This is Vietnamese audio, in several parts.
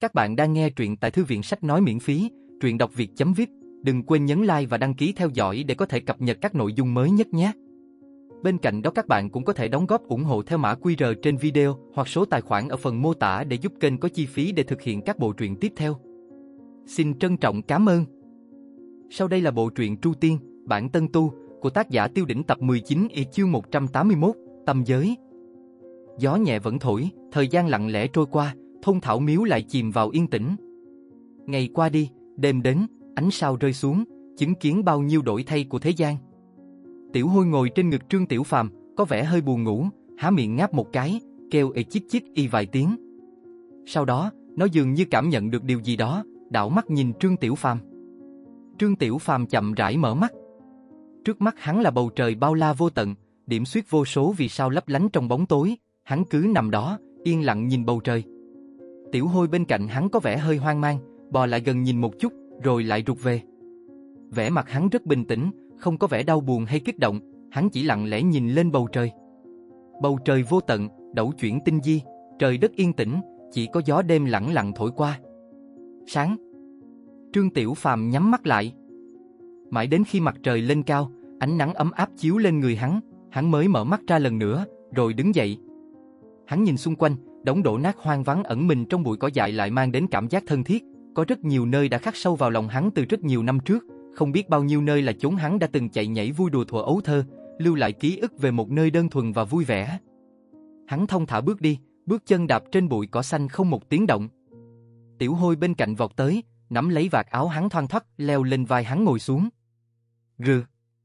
Các bạn đang nghe truyện tại Thư viện Sách Nói miễn phí, truyện đọc việt.vip. Đừng quên nhấn like và đăng ký theo dõi để có thể cập nhật các nội dung mới nhất nhé. Bên cạnh đó các bạn cũng có thể đóng góp ủng hộ theo mã QR trên video hoặc số tài khoản ở phần mô tả để giúp kênh có chi phí để thực hiện các bộ truyện tiếp theo. Xin trân trọng cảm ơn. Sau đây là bộ truyện Tru Tiên, bản Tân Tu của tác giả Tiêu Đỉnh tập 19 chương 181, Tâm Giới. Gió nhẹ vẫn thổi, thời gian lặng lẽ trôi qua, thôn Thảo Miếu lại chìm vào yên tĩnh. Ngày qua đi, đêm đến, ánh sao rơi xuống, chứng kiến bao nhiêu đổi thay của thế gian. Tiểu Hôi ngồi trên ngực Trương Tiểu Phàm, có vẻ hơi buồn ngủ, há miệng ngáp một cái, kêu ê chích chích y vài tiếng. Sau đó, nó dường như cảm nhận được điều gì đó, đảo mắt nhìn Trương Tiểu Phàm. Trương Tiểu Phàm chậm rãi mở mắt. Trước mắt hắn là bầu trời bao la vô tận, điểm xuyết vô số vì sao lấp lánh trong bóng tối, hắn cứ nằm đó, yên lặng nhìn bầu trời. Tiểu Hôi bên cạnh hắn có vẻ hơi hoang mang, bò lại gần nhìn một chút, rồi lại rụt về. Vẻ mặt hắn rất bình tĩnh, không có vẻ đau buồn hay kích động, hắn chỉ lặng lẽ nhìn lên bầu trời. Bầu trời vô tận, đẩu chuyển tinh di, trời đất yên tĩnh, chỉ có gió đêm lẳng lặng thổi qua. Sáng. Trương Tiểu Phàm nhắm mắt lại. Mãi đến khi mặt trời lên cao, ánh nắng ấm áp chiếu lên người hắn mới mở mắt ra lần nữa, rồi đứng dậy. Hắn nhìn xung quanh, đống đổ nát hoang vắng ẩn mình trong bụi cỏ dại lại mang đến cảm giác thân thiết. Có rất nhiều nơi đã khắc sâu vào lòng hắn từ rất nhiều năm trước, không biết bao nhiêu nơi là chốn hắn đã từng chạy nhảy vui đùa thuở ấu thơ, lưu lại ký ức về một nơi đơn thuần và vui vẻ. Hắn thong thả bước đi, bước chân đạp trên bụi cỏ xanh không một tiếng động. Tiểu Hôi bên cạnh vọt tới, nắm lấy vạt áo hắn thoăn thoắt, leo lên vai hắn ngồi xuống. Rừ.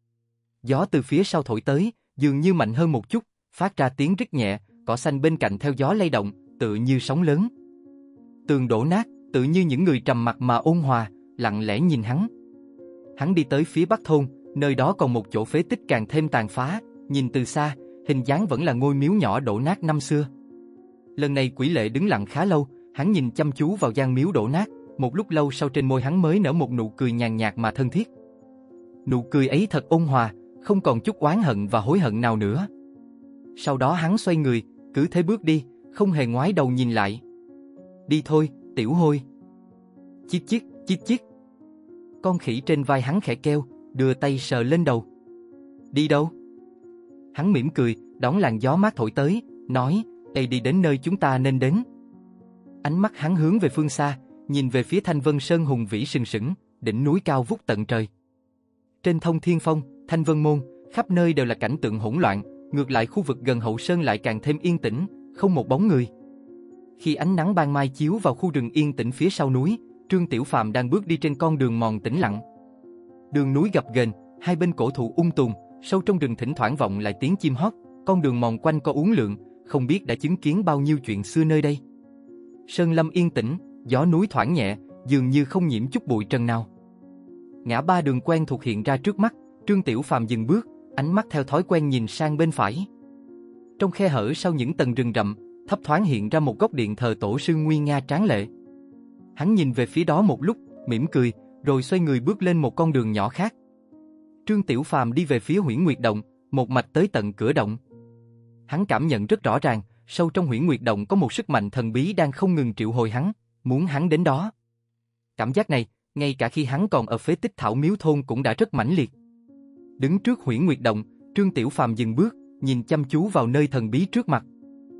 Gió từ phía sau thổi tới, dường như mạnh hơn một chút, phát ra tiếng rít nhẹ, cỏ xanh bên cạnh theo gió lay động, tựa như sóng lớn. Tường đổ nát, tự như những người trầm mặc mà ôn hòa, lặng lẽ nhìn hắn. Hắn đi tới phía bắc thôn, nơi đó còn một chỗ phế tích càng thêm tàn phá, nhìn từ xa, hình dáng vẫn là ngôi miếu nhỏ đổ nát năm xưa. Lần này Quỷ Lệ đứng lặng khá lâu, hắn nhìn chăm chú vào gian miếu đổ nát, một lúc lâu sau trên môi hắn mới nở một nụ cười nhàn nhạt mà thân thiết. Nụ cười ấy thật ôn hòa, không còn chút oán hận và hối hận nào nữa. Sau đó hắn xoay người, cứ thế bước đi, không hề ngoái đầu nhìn lại. Đi thôi, Tiểu Hôi. Chít chít, chít chít. Con khỉ trên vai hắn khẽ kêu, đưa tay sờ lên đầu. Đi đâu? Hắn mỉm cười, đón làn gió mát thổi tới, nói, Ê đi đến nơi chúng ta nên đến. Ánh mắt hắn hướng về phương xa, nhìn về phía Thanh Vân Sơn hùng vĩ sừng sững, đỉnh núi cao vút tận trời. Trên Thông Thiên Phong, Thanh Vân Môn, khắp nơi đều là cảnh tượng hỗn loạn, ngược lại khu vực gần hậu sơn lại càng thêm yên tĩnh, không một bóng người. Khi ánh nắng ban mai chiếu vào khu rừng yên tĩnh phía sau núi, Trương Tiểu Phàm đang bước đi trên con đường mòn tĩnh lặng. Đường núi gập ghềnh, hai bên cổ thụ tùm, sâu trong rừng thỉnh thoảng vọng lại tiếng chim hót, con đường mòn quanh co uốn lượn, không biết đã chứng kiến bao nhiêu chuyện xưa nơi đây. Sơn lâm yên tĩnh, gió núi thoảng nhẹ, dường như không nhiễm chút bụi trần nào. Ngã ba đường quen thuộc hiện ra trước mắt, Trương Tiểu Phàm dừng bước, ánh mắt theo thói quen nhìn sang bên phải. Trong khe hở sau những tầng rừng rậm, thấp thoáng hiện ra một góc điện thờ tổ sư nguy nga tráng lệ. Hắn nhìn về phía đó một lúc, mỉm cười, rồi xoay người bước lên một con đường nhỏ khác. Trương Tiểu Phàm đi về phía Huyễn Nguyệt Động, một mạch tới tận cửa động. Hắn cảm nhận rất rõ ràng, sâu trong Huyễn Nguyệt Động có một sức mạnh thần bí đang không ngừng triệu hồi hắn, muốn hắn đến đó. Cảm giác này, ngay cả khi hắn còn ở phế tích Thảo Miếu thôn cũng đã rất mãnh liệt. Đứng trước Huyễn Nguyệt Động, Trương Tiểu Phàm dừng bước, nhìn chăm chú vào nơi thần bí trước mặt.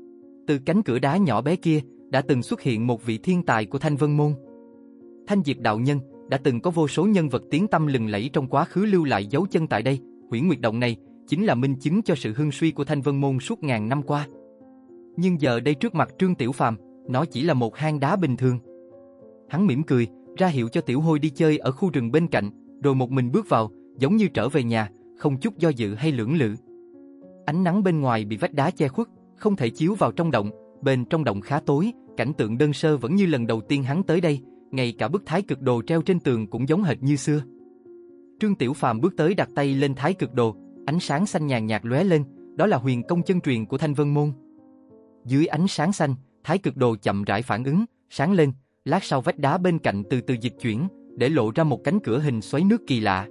Từ cánh cửa đá nhỏ bé kia, đã từng xuất hiện một vị thiên tài của Thanh Vân Môn. Thanh Diệp đạo nhân, đã từng có vô số nhân vật tiếng tăm lừng lẫy trong quá khứ lưu lại dấu chân tại đây. Huyễn Nguyệt Động này chính là minh chứng cho sự hưng suy của Thanh Vân Môn suốt ngàn năm qua. Nhưng giờ đây trước mặt Trương Tiểu Phàm, nó chỉ là một hang đá bình thường. Hắn mỉm cười, ra hiệu cho Tiểu Hôi đi chơi ở khu rừng bên cạnh, rồi một mình bước vào, giống như trở về nhà, không chút do dự hay lưỡng lự. Ánh nắng bên ngoài bị vách đá che khuất, không thể chiếu vào trong động, bên trong động khá tối, cảnh tượng đơn sơ vẫn như lần đầu tiên hắn tới đây, ngay cả bức Thái Cực Đồ treo trên tường cũng giống hệt như xưa. Trương Tiểu Phàm bước tới đặt tay lên Thái Cực Đồ, ánh sáng xanh nhàn nhạt lóe lên, đó là huyền công chân truyền của Thanh Vân Môn. Dưới ánh sáng xanh, Thái Cực Đồ chậm rãi phản ứng, sáng lên, lát sau vách đá bên cạnh từ từ dịch chuyển, để lộ ra một cánh cửa hình xoáy nước kỳ lạ.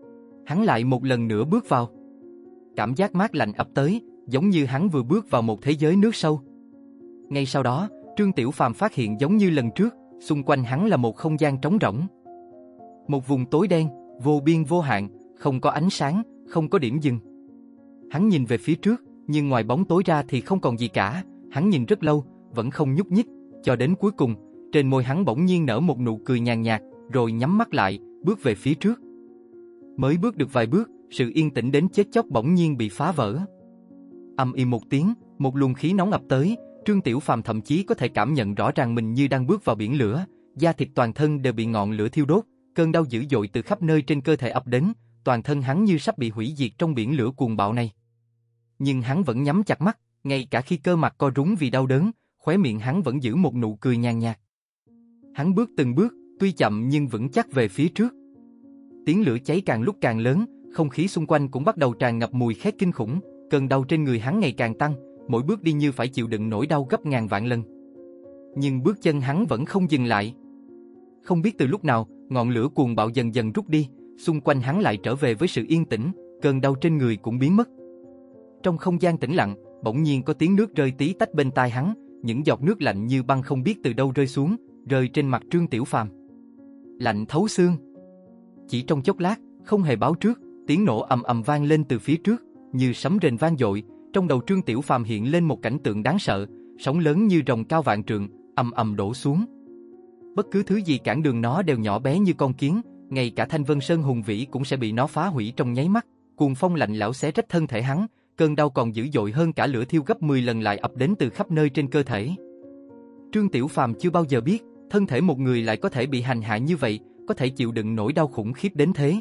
Hắn lại một lần nữa bước vào. Cảm giác mát lạnh ập tới, giống như hắn vừa bước vào một thế giới nước sâu. Ngay sau đó, Trương Tiểu Phàm phát hiện giống như lần trước, xung quanh hắn là một không gian trống rỗng. Một vùng tối đen, vô biên vô hạn, không có ánh sáng, không có điểm dừng. Hắn nhìn về phía trước, nhưng ngoài bóng tối ra thì không còn gì cả. Hắn nhìn rất lâu, vẫn không nhúc nhích, cho đến cuối cùng, trên môi hắn bỗng nhiên nở một nụ cười nhàn nhạt, rồi nhắm mắt lại, bước về phía trước. Mới bước được vài bước, sự yên tĩnh đến chết chóc bỗng nhiên bị phá vỡ. Ầm ĩ một tiếng, một luồng khí nóng ập tới, Trương Tiểu Phàm thậm chí có thể cảm nhận rõ ràng mình như đang bước vào biển lửa, da thịt toàn thân đều bị ngọn lửa thiêu đốt, cơn đau dữ dội từ khắp nơi trên cơ thể ập đến, toàn thân hắn như sắp bị hủy diệt trong biển lửa cuồng bạo này. Nhưng hắn vẫn nhắm chặt mắt, ngay cả khi cơ mặt co rúm vì đau đớn, khóe miệng hắn vẫn giữ một nụ cười nhàn nhạt. Hắn bước từng bước, tuy chậm nhưng vững chắc về phía trước. Tiếng lửa cháy càng lúc càng lớn, không khí xung quanh cũng bắt đầu tràn ngập mùi khét kinh khủng, cơn đau trên người hắn ngày càng tăng, mỗi bước đi như phải chịu đựng nỗi đau gấp ngàn vạn lần. Nhưng bước chân hắn vẫn không dừng lại. Không biết từ lúc nào, ngọn lửa cuồng bạo dần dần rút đi, xung quanh hắn lại trở về với sự yên tĩnh, cơn đau trên người cũng biến mất. Trong không gian tĩnh lặng, bỗng nhiên có tiếng nước rơi tí tách bên tai hắn, những giọt nước lạnh như băng không biết từ đâu rơi xuống, rơi trên mặt Trương Tiểu Phàm. Lạnh thấu xương. Chỉ trong chốc lát, không hề báo trước, tiếng nổ ầm ầm vang lên từ phía trước, như sấm rền vang dội, trong đầu Trương Tiểu Phàm hiện lên một cảnh tượng đáng sợ, sóng lớn như rồng cao vạn trượng, ầm ầm đổ xuống. Bất cứ thứ gì cản đường nó đều nhỏ bé như con kiến, ngay cả Thanh Vân Sơn hùng vĩ cũng sẽ bị nó phá hủy trong nháy mắt. Cuồng phong lạnh lẽo xé rách thân thể hắn, cơn đau còn dữ dội hơn cả lửa thiêu gấp 10 lần lại ập đến từ khắp nơi trên cơ thể. Trương Tiểu Phàm chưa bao giờ biết, thân thể một người lại có thể bị hành hạ như vậy, có thể chịu đựng nỗi đau khủng khiếp đến thế.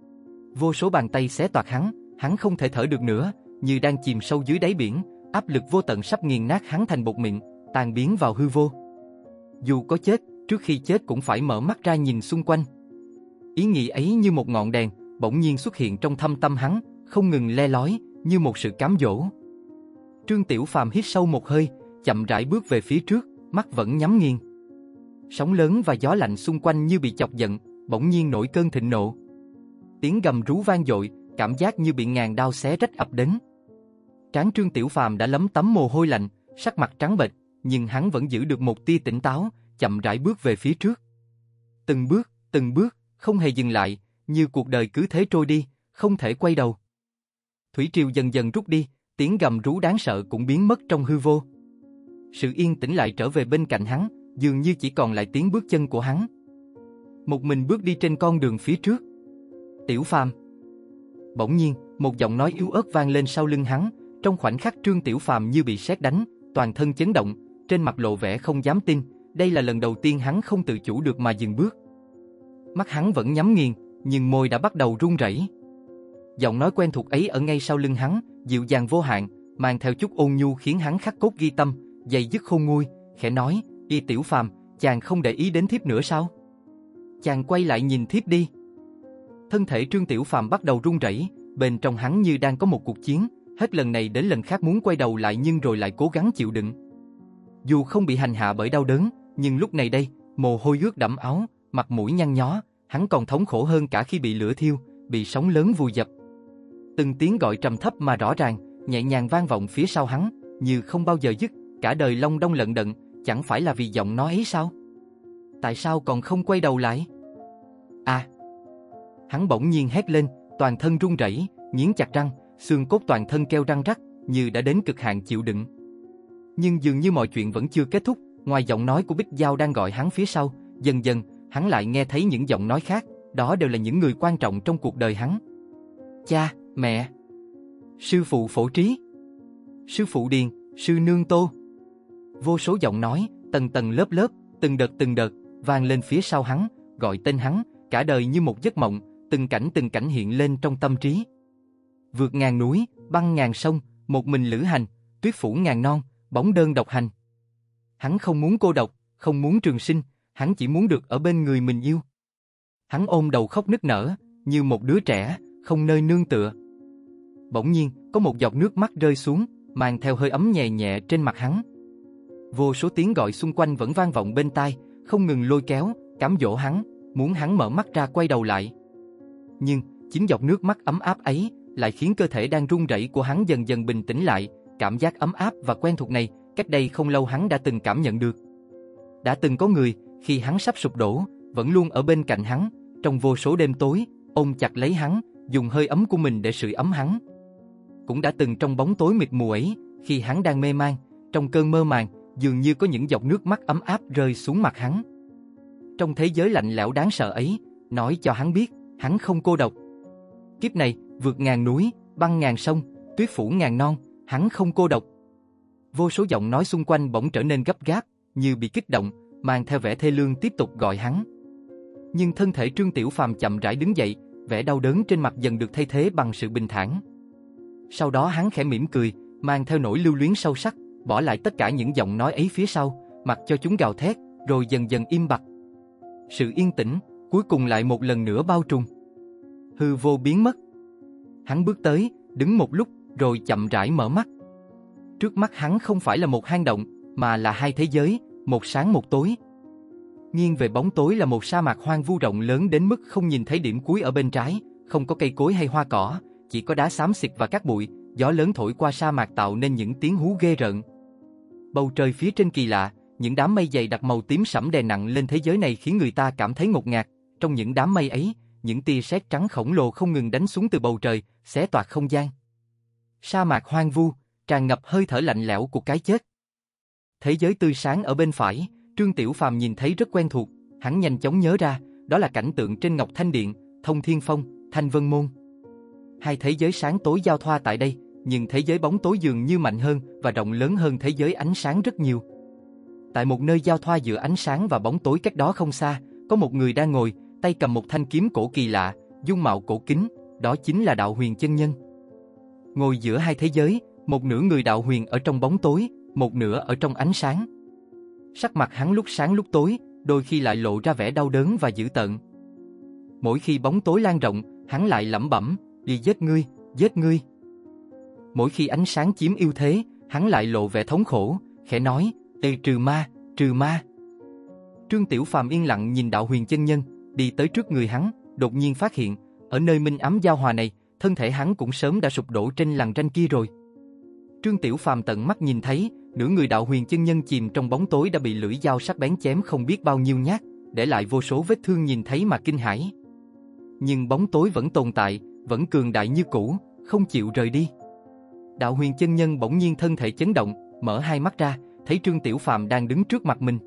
Vô số bàn tay xé toạc hắn không thể thở được nữa, như đang chìm sâu dưới đáy biển, áp lực vô tận sắp nghiền nát hắn thành bột mịn, tan biến vào hư vô. Dù có chết, trước khi chết cũng phải mở mắt ra nhìn xung quanh. Ý nghĩ ấy như một ngọn đèn, bỗng nhiên xuất hiện trong thâm tâm hắn, không ngừng le lói, như một sự cám dỗ. Trương Tiểu Phàm hít sâu một hơi, chậm rãi bước về phía trước, mắt vẫn nhắm nghiền. Sóng lớn và gió lạnh xung quanh như bị chọc giận, bỗng nhiên nổi cơn thịnh nộ. Tiếng gầm rú vang dội, cảm giác như bị ngàn đao xé rách ập đến. Trán Trương Tiểu Phàm đã lấm tấm mồ hôi lạnh, sắc mặt trắng bệch, nhưng hắn vẫn giữ được một tia tỉnh táo, chậm rãi bước về phía trước. Từng bước, không hề dừng lại, như cuộc đời cứ thế trôi đi, không thể quay đầu. Thủy triều dần dần rút đi, tiếng gầm rú đáng sợ cũng biến mất trong hư vô. Sự yên tĩnh lại trở về bên cạnh hắn, dường như chỉ còn lại tiếng bước chân của hắn. Một mình bước đi trên con đường phía trước. Tiểu Phàm. Bỗng nhiên, một giọng nói yếu ớt vang lên sau lưng hắn, trong khoảnh khắc Trương Tiểu Phàm như bị sét đánh, toàn thân chấn động, trên mặt lộ vẻ không dám tin, đây là lần đầu tiên hắn không tự chủ được mà dừng bước. Mắt hắn vẫn nhắm nghiền, nhưng môi đã bắt đầu run rẩy. Giọng nói quen thuộc ấy ở ngay sau lưng hắn, dịu dàng vô hạn, mang theo chút ôn nhu khiến hắn khắc cốt ghi tâm, dày dứt khôn nguôi, khẽ nói, "Y Tiểu Phàm, chàng không để ý đến thiếp nữa sao? Chàng quay lại nhìn thiếp đi." Thân thể Trương Tiểu Phàm bắt đầu run rẩy, bên trong hắn như đang có một cuộc chiến, hết lần này đến lần khác muốn quay đầu lại nhưng rồi lại cố gắng chịu đựng. Dù không bị hành hạ bởi đau đớn, nhưng lúc này đây, mồ hôi ướt đẫm áo, mặt mũi nhăn nhó, hắn còn thống khổ hơn cả khi bị lửa thiêu, bị sóng lớn vùi dập. Từng tiếng gọi trầm thấp mà rõ ràng, nhẹ nhàng vang vọng phía sau hắn, như không bao giờ dứt, cả đời long đong lận đận, chẳng phải là vì giọng nói ấy sao? Tại sao còn không quay đầu lại? À! Hắn bỗng nhiên hét lên, toàn thân run rẩy, nghiến chặt răng, xương cốt toàn thân kêu răng rắc, như đã đến cực hạn chịu đựng. Nhưng dường như mọi chuyện vẫn chưa kết thúc, ngoài giọng nói của Bích Giao đang gọi hắn phía sau, dần dần, hắn lại nghe thấy những giọng nói khác, đó đều là những người quan trọng trong cuộc đời hắn. Cha, mẹ, sư phụ Phổ Trí, sư phụ Điền, sư nương Tô. Vô số giọng nói, tầng tầng lớp lớp, từng đợt, vang lên phía sau hắn, gọi tên hắn, cả đời như một giấc mộng, từng cảnh hiện lên trong tâm trí. Vượt ngàn núi, băng ngàn sông, một mình lữ hành, tuyết phủ ngàn non, bóng đơn độc hành. Hắn không muốn cô độc, không muốn trường sinh, hắn chỉ muốn được ở bên người mình yêu. Hắn ôm đầu khóc nức nở, như một đứa trẻ, không nơi nương tựa. Bỗng nhiên, có một giọt nước mắt rơi xuống, mang theo hơi ấm nhẹ nhẹ trên mặt hắn. Vô số tiếng gọi xung quanh vẫn vang vọng bên tai, không ngừng lôi kéo, cám dỗ hắn, muốn hắn mở mắt ra quay đầu lại. Nhưng, chính giọt nước mắt ấm áp ấy, lại khiến cơ thể đang run rẩy của hắn dần dần bình tĩnh lại, cảm giác ấm áp và quen thuộc này, cách đây không lâu hắn đã từng cảm nhận được. Đã từng có người, khi hắn sắp sụp đổ, vẫn luôn ở bên cạnh hắn, trong vô số đêm tối, ôm chặt lấy hắn, dùng hơi ấm của mình để sưởi ấm hắn. Cũng đã từng trong bóng tối mịt mù ấy, khi hắn đang mê man, trong cơn mơ màng, dường như có những giọt nước mắt ấm áp rơi xuống mặt hắn. Trong thế giới lạnh lẽo đáng sợ ấy, nói cho hắn biết, hắn không cô độc. Kiếp này, vượt ngàn núi, băng ngàn sông, tuyết phủ ngàn non, hắn không cô độc. Vô số giọng nói xung quanh bỗng trở nên gấp gáp, như bị kích động, mang theo vẻ thê lương tiếp tục gọi hắn. Nhưng thân thể Trương Tiểu Phàm chậm rãi đứng dậy, vẻ đau đớn trên mặt dần được thay thế bằng sự bình thản. Sau đó hắn khẽ mỉm cười, mang theo nỗi lưu luyến sâu sắc, bỏ lại tất cả những giọng nói ấy phía sau, mặc cho chúng gào thét, rồi dần dần im bặt. Sự yên tĩnh, cuối cùng lại một lần nữa bao trùm. Hư vô biến mất. Hắn bước tới, đứng một lúc, rồi chậm rãi mở mắt. Trước mắt hắn không phải là một hang động, mà là hai thế giới, một sáng một tối. Nghiêng về bóng tối là một sa mạc hoang vu rộng lớn đến mức không nhìn thấy điểm cuối ở bên trái, không có cây cối hay hoa cỏ, chỉ có đá xám xịt và cát bụi, gió lớn thổi qua sa mạc tạo nên những tiếng hú ghê rợn. Bầu trời phía trên kỳ lạ, những đám mây dày đặc màu tím sẫm đè nặng lên thế giới này khiến người ta cảm thấy ngột ngạt. Trong những đám mây ấy, những tia sét trắng khổng lồ không ngừng đánh xuống từ bầu trời, xé toạc không gian. Sa mạc hoang vu, tràn ngập hơi thở lạnh lẽo của cái chết. Thế giới tươi sáng ở bên phải, Trương Tiểu Phàm nhìn thấy rất quen thuộc, hắn nhanh chóng nhớ ra, đó là cảnh tượng trên Ngọc Thanh Điện, Thông Thiên Phong, Thanh Vân Môn. Hai thế giới sáng tối giao thoa tại đây, nhưng thế giới bóng tối dường như mạnh hơn và rộng lớn hơn thế giới ánh sáng rất nhiều. Tại một nơi giao thoa giữa ánh sáng và bóng tối cách đó không xa, có một người đang ngồi, tay cầm một thanh kiếm cổ kỳ lạ, dung mạo cổ kính, đó chính là Đạo Huyền Chân Nhân. Ngồi giữa hai thế giới, một nửa người đạo huyền ở trong bóng tối, một nửa ở trong ánh sáng. Sắc mặt hắn lúc sáng lúc tối, đôi khi lại lộ ra vẻ đau đớn và dữ tợn. Mỗi khi bóng tối lan rộng, hắn lại lẩm bẩm, đi giết ngươi, giết ngươi. Mỗi khi ánh sáng chiếm ưu thế, hắn lại lộ vẻ thống khổ, khẽ nói, ê trừ ma, trừ ma. Trương Tiểu Phàm yên lặng nhìn Đạo Huyền Chân Nhân, đi tới trước người hắn, đột nhiên phát hiện, ở nơi minh ám giao hòa này, thân thể hắn cũng sớm đã sụp đổ trên lằn ranh kia rồi. Trương Tiểu Phàm tận mắt nhìn thấy, nửa người Đạo Huyền Chân Nhân chìm trong bóng tối đã bị lưỡi dao sắc bén chém không biết bao nhiêu nhát, để lại vô số vết thương nhìn thấy mà kinh hãi. Nhưng bóng tối vẫn tồn tại, vẫn cường đại như cũ, không chịu rời đi. Đạo Huyền Chân Nhân bỗng nhiên thân thể chấn động, mở hai mắt ra, thấy Trương Tiểu Phàm đang đứng trước mặt mình.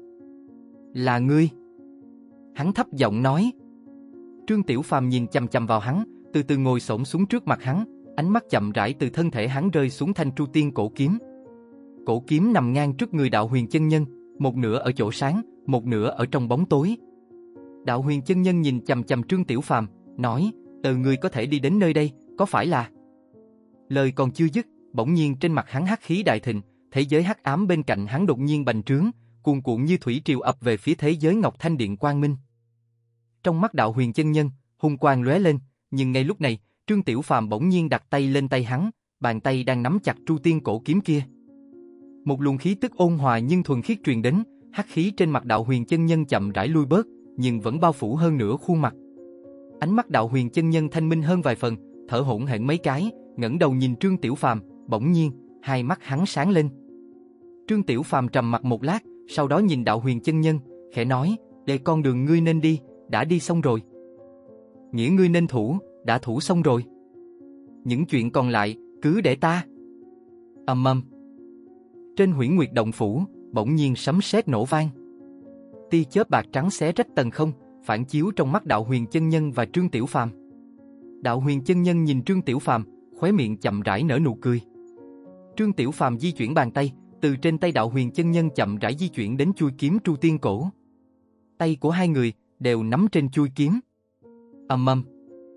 Là ngươi? Hắn thấp giọng nói. Trương Tiểu Phàm nhìn chằm chằm vào hắn, từ từ ngồi xổm xuống trước mặt hắn, ánh mắt chậm rãi từ thân thể hắn rơi xuống thanh Tru Tiên cổ kiếm. Cổ kiếm nằm ngang trước người Đạo Huyền Chân Nhân, một nửa ở chỗ sáng, một nửa ở trong bóng tối. Đạo Huyền Chân Nhân nhìn chằm chằm Trương Tiểu Phàm, nói, ngươi có thể đi đến nơi đây, có phải là? Lời còn chưa dứt, bỗng nhiên trên mặt hắn hắc khí đại thịnh, thế giới hắc ám bên cạnh hắn đột nhiên bành trướng, cuồn cuộn như thủy triều ập về phía thế giới Ngọc Thanh Điện quang minh. Trong mắt Đạo Huyền Chân Nhân, hung quang lóe lên, nhưng ngay lúc này, Trương Tiểu Phàm bỗng nhiên đặt tay lên tay hắn, bàn tay đang nắm chặt Tru Tiên cổ kiếm kia. Một luồng khí tức ôn hòa nhưng thuần khiết truyền đến, hắc khí trên mặt Đạo Huyền Chân Nhân chậm rãi lui bớt, nhưng vẫn bao phủ hơn nửa khuôn mặt. Ánh mắt Đạo Huyền Chân Nhân thanh minh hơn vài phần, thở hổn hển mấy cái, ngẩng đầu nhìn Trương Tiểu Phàm, bỗng nhiên, hai mắt hắn sáng lên. Trương Tiểu Phàm trầm mặc một lát, sau đó nhìn Đạo Huyền Chân Nhân, khẽ nói, để con đường ngươi nên đi, đã đi xong rồi. Nghĩa ngươi nên thủ, đã thủ xong rồi. Những chuyện còn lại, cứ để ta. Ầm ầm. Trên Huyễn Nguyệt Động phủ, bỗng nhiên sấm sét nổ vang. Tia chớp bạc trắng xé rách tầng không, phản chiếu trong mắt Đạo Huyền Chân Nhân và Trương Tiểu Phàm. Đạo Huyền Chân Nhân nhìn Trương Tiểu Phàm, khóe miệng chậm rãi nở nụ cười. Trương Tiểu Phàm di chuyển bàn tay, từ trên tay Đạo Huyền Chân Nhân chậm rãi di chuyển đến chuôi kiếm Tru Tiên cổ. Tay của hai người đều nắm trên chuôi kiếm. Ầm ầm.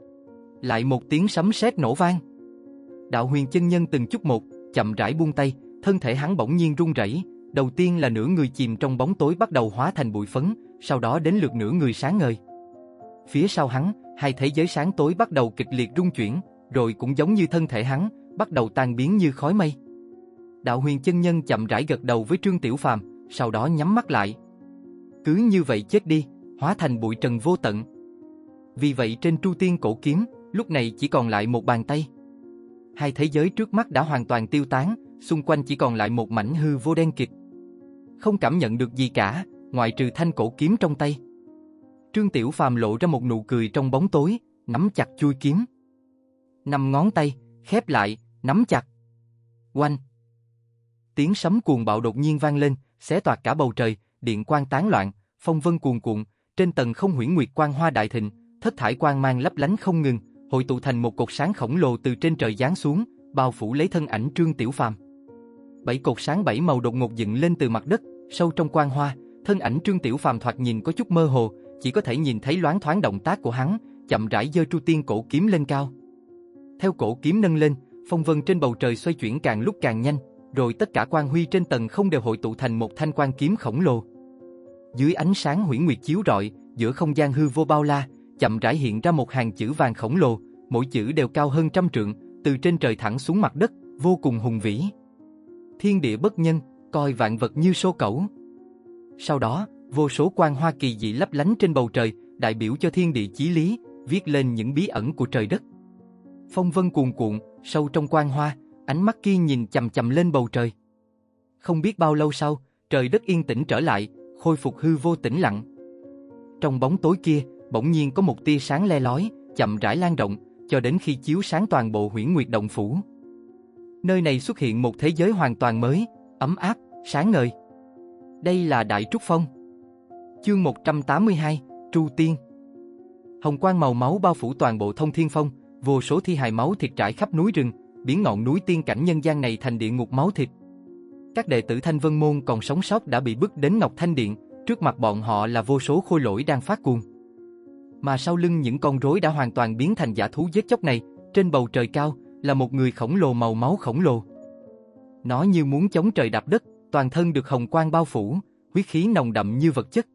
Lại một tiếng sấm sét nổ vang. Đạo Huyền Chân Nhân từng chút một, chậm rãi buông tay, thân thể hắn bỗng nhiên run rẩy, đầu tiên là nửa người chìm trong bóng tối bắt đầu hóa thành bụi phấn, sau đó đến lượt nửa người sáng ngời. Phía sau hắn, hai thế giới sáng tối bắt đầu kịch liệt rung chuyển, rồi cũng giống như thân thể hắn, bắt đầu tan biến như khói mây. Đạo Huyền Chân Nhân chậm rãi gật đầu với Trương Tiểu Phàm, sau đó nhắm mắt lại. Cứ như vậy chết đi, hóa thành bụi trần vô tận. Vì vậy trên Tru Tiên cổ kiếm, lúc này chỉ còn lại một bàn tay. Hai thế giới trước mắt đã hoàn toàn tiêu tán, xung quanh chỉ còn lại một mảnh hư vô đen kịt. Không cảm nhận được gì cả, ngoại trừ thanh cổ kiếm trong tay. Trương Tiểu Phàm lộ ra một nụ cười trong bóng tối, nắm chặt chuôi kiếm. 5 ngón tay, khép lại, nắm chặt. Oanh! Tiếng sấm cuồng bạo đột nhiên vang lên, xé toạc cả bầu trời, điện quang tán loạn, phong vân cuồn cuộn, trên tầng không huyễn nguyệt quang hoa đại thịnh, thất thải quang mang lấp lánh không ngừng, hội tụ thành một cột sáng khổng lồ từ trên trời giáng xuống, bao phủ lấy thân ảnh Trương Tiểu Phàm. 7 cột sáng 7 màu đột ngột dựng lên từ mặt đất, sâu trong quang hoa, thân ảnh Trương Tiểu Phàm thoạt nhìn có chút mơ hồ, chỉ có thể nhìn thấy loáng thoáng động tác của hắn, chậm rãi giơ Tru Tiên cổ kiếm lên cao. Theo cổ kiếm nâng lên, phong vân trên bầu trời xoay chuyển càng lúc càng nhanh, rồi tất cả quang huy trên tầng không đều hội tụ thành một thanh quang kiếm khổng lồ. Dưới ánh sáng huyễn nguyệt chiếu rọi, giữa không gian hư vô bao la, chậm rãi hiện ra một hàng chữ vàng khổng lồ, mỗi chữ đều cao hơn 100 trượng, từ trên trời thẳng xuống mặt đất, vô cùng hùng vĩ. Thiên địa bất nhân, coi vạn vật như sô cẩu. Sau đó, vô số quang hoa kỳ dị lấp lánh trên bầu trời, đại biểu cho thiên địa chí lý, viết lên những bí ẩn của trời đất. Phong vân cuồn cuộn, sâu trong quang hoa, ánh mắt kia nhìn chằm chằm lên bầu trời. Không biết bao lâu sau, trời đất yên tĩnh trở lại, khôi phục hư vô tĩnh lặng. Trong bóng tối kia, bỗng nhiên có một tia sáng le lói, chậm rãi lan rộng, cho đến khi chiếu sáng toàn bộ Huyễn Nguyệt Động phủ. Nơi này xuất hiện một thế giới hoàn toàn mới, ấm áp, sáng ngời. Đây là Đại Trúc Phong. Chương 182, Tru Tiên. Hồng quang màu máu bao phủ toàn bộ Thông Thiên Phong, vô số thi hài máu thịt trải khắp núi rừng, biến ngọn núi tiên cảnh nhân gian này thành địa ngục máu thịt. Các đệ tử Thanh Vân Môn còn sống sót đã bị bức đến Ngọc Thanh Điện, trước mặt bọn họ là vô số khôi lỗi đang phát cuồng. Mà sau lưng những con rối đã hoàn toàn biến thành dã thú giết chóc này, trên bầu trời cao là một người khổng lồ màu máu khổng lồ. Nó như muốn chống trời đạp đất, toàn thân được hồng quang bao phủ, huyết khí nồng đậm như vật chất.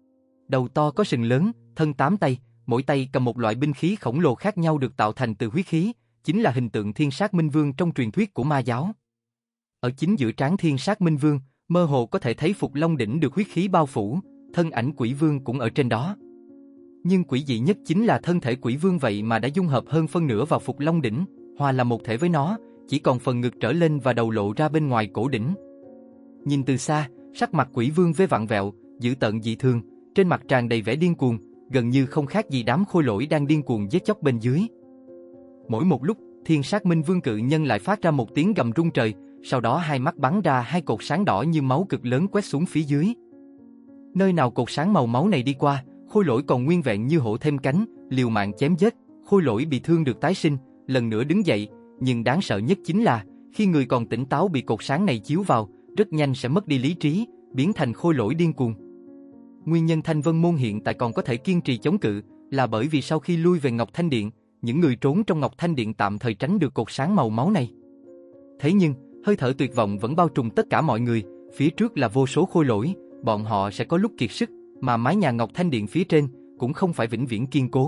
Đầu to có sừng lớn, thân 8 tay, mỗi tay cầm một loại binh khí khổng lồ khác nhau được tạo thành từ huyết khí, chính là hình tượng Thiên Sát Minh Vương trong truyền thuyết của ma giáo. Ở chính giữa trán Thiên Sát Minh Vương, mơ hồ có thể thấy Phục Long đỉnh được huyết khí bao phủ, thân ảnh Quỷ Vương cũng ở trên đó. Nhưng quỷ dị nhất chính là thân thể Quỷ Vương vậy mà đã dung hợp hơn phân nửa vào Phục Long đỉnh, hòa là một thể với nó, chỉ còn phần ngực trở lên và đầu lộ ra bên ngoài cổ đỉnh. Nhìn từ xa, sắc mặt Quỷ Vương vê vặn vẹo, dữ tợn dị thường, trên mặt tràn đầy vẻ điên cuồng, gần như không khác gì đám khôi lỗi đang điên cuồng giết chóc bên dưới. Mỗi một lúc, Thiên Sát Minh Vương cự nhân lại phát ra một tiếng gầm rung trời, sau đó hai mắt bắn ra hai cột sáng đỏ như máu cực lớn quét xuống phía dưới. Nơi nào cột sáng màu máu này đi qua, khôi lỗi còn nguyên vẹn như hổ thêm cánh, liều mạng chém giết, khôi lỗi bị thương được tái sinh, lần nữa đứng dậy, nhưng đáng sợ nhất chính là, khi người còn tỉnh táo bị cột sáng này chiếu vào, rất nhanh sẽ mất đi lý trí, biến thành khôi lỗi điên cuồng. Nguyên nhân Thanh Vân Môn hiện tại còn có thể kiên trì chống cự, là bởi vì sau khi lui về Ngọc Thanh Điện, những người trốn trong Ngọc Thanh Điện tạm thời tránh được cột sáng màu máu này. Thế nhưng, hơi thở tuyệt vọng vẫn bao trùm tất cả mọi người, phía trước là vô số khôi lỗi, bọn họ sẽ có lúc kiệt sức, mà mái nhà Ngọc Thanh Điện phía trên cũng không phải vĩnh viễn kiên cố.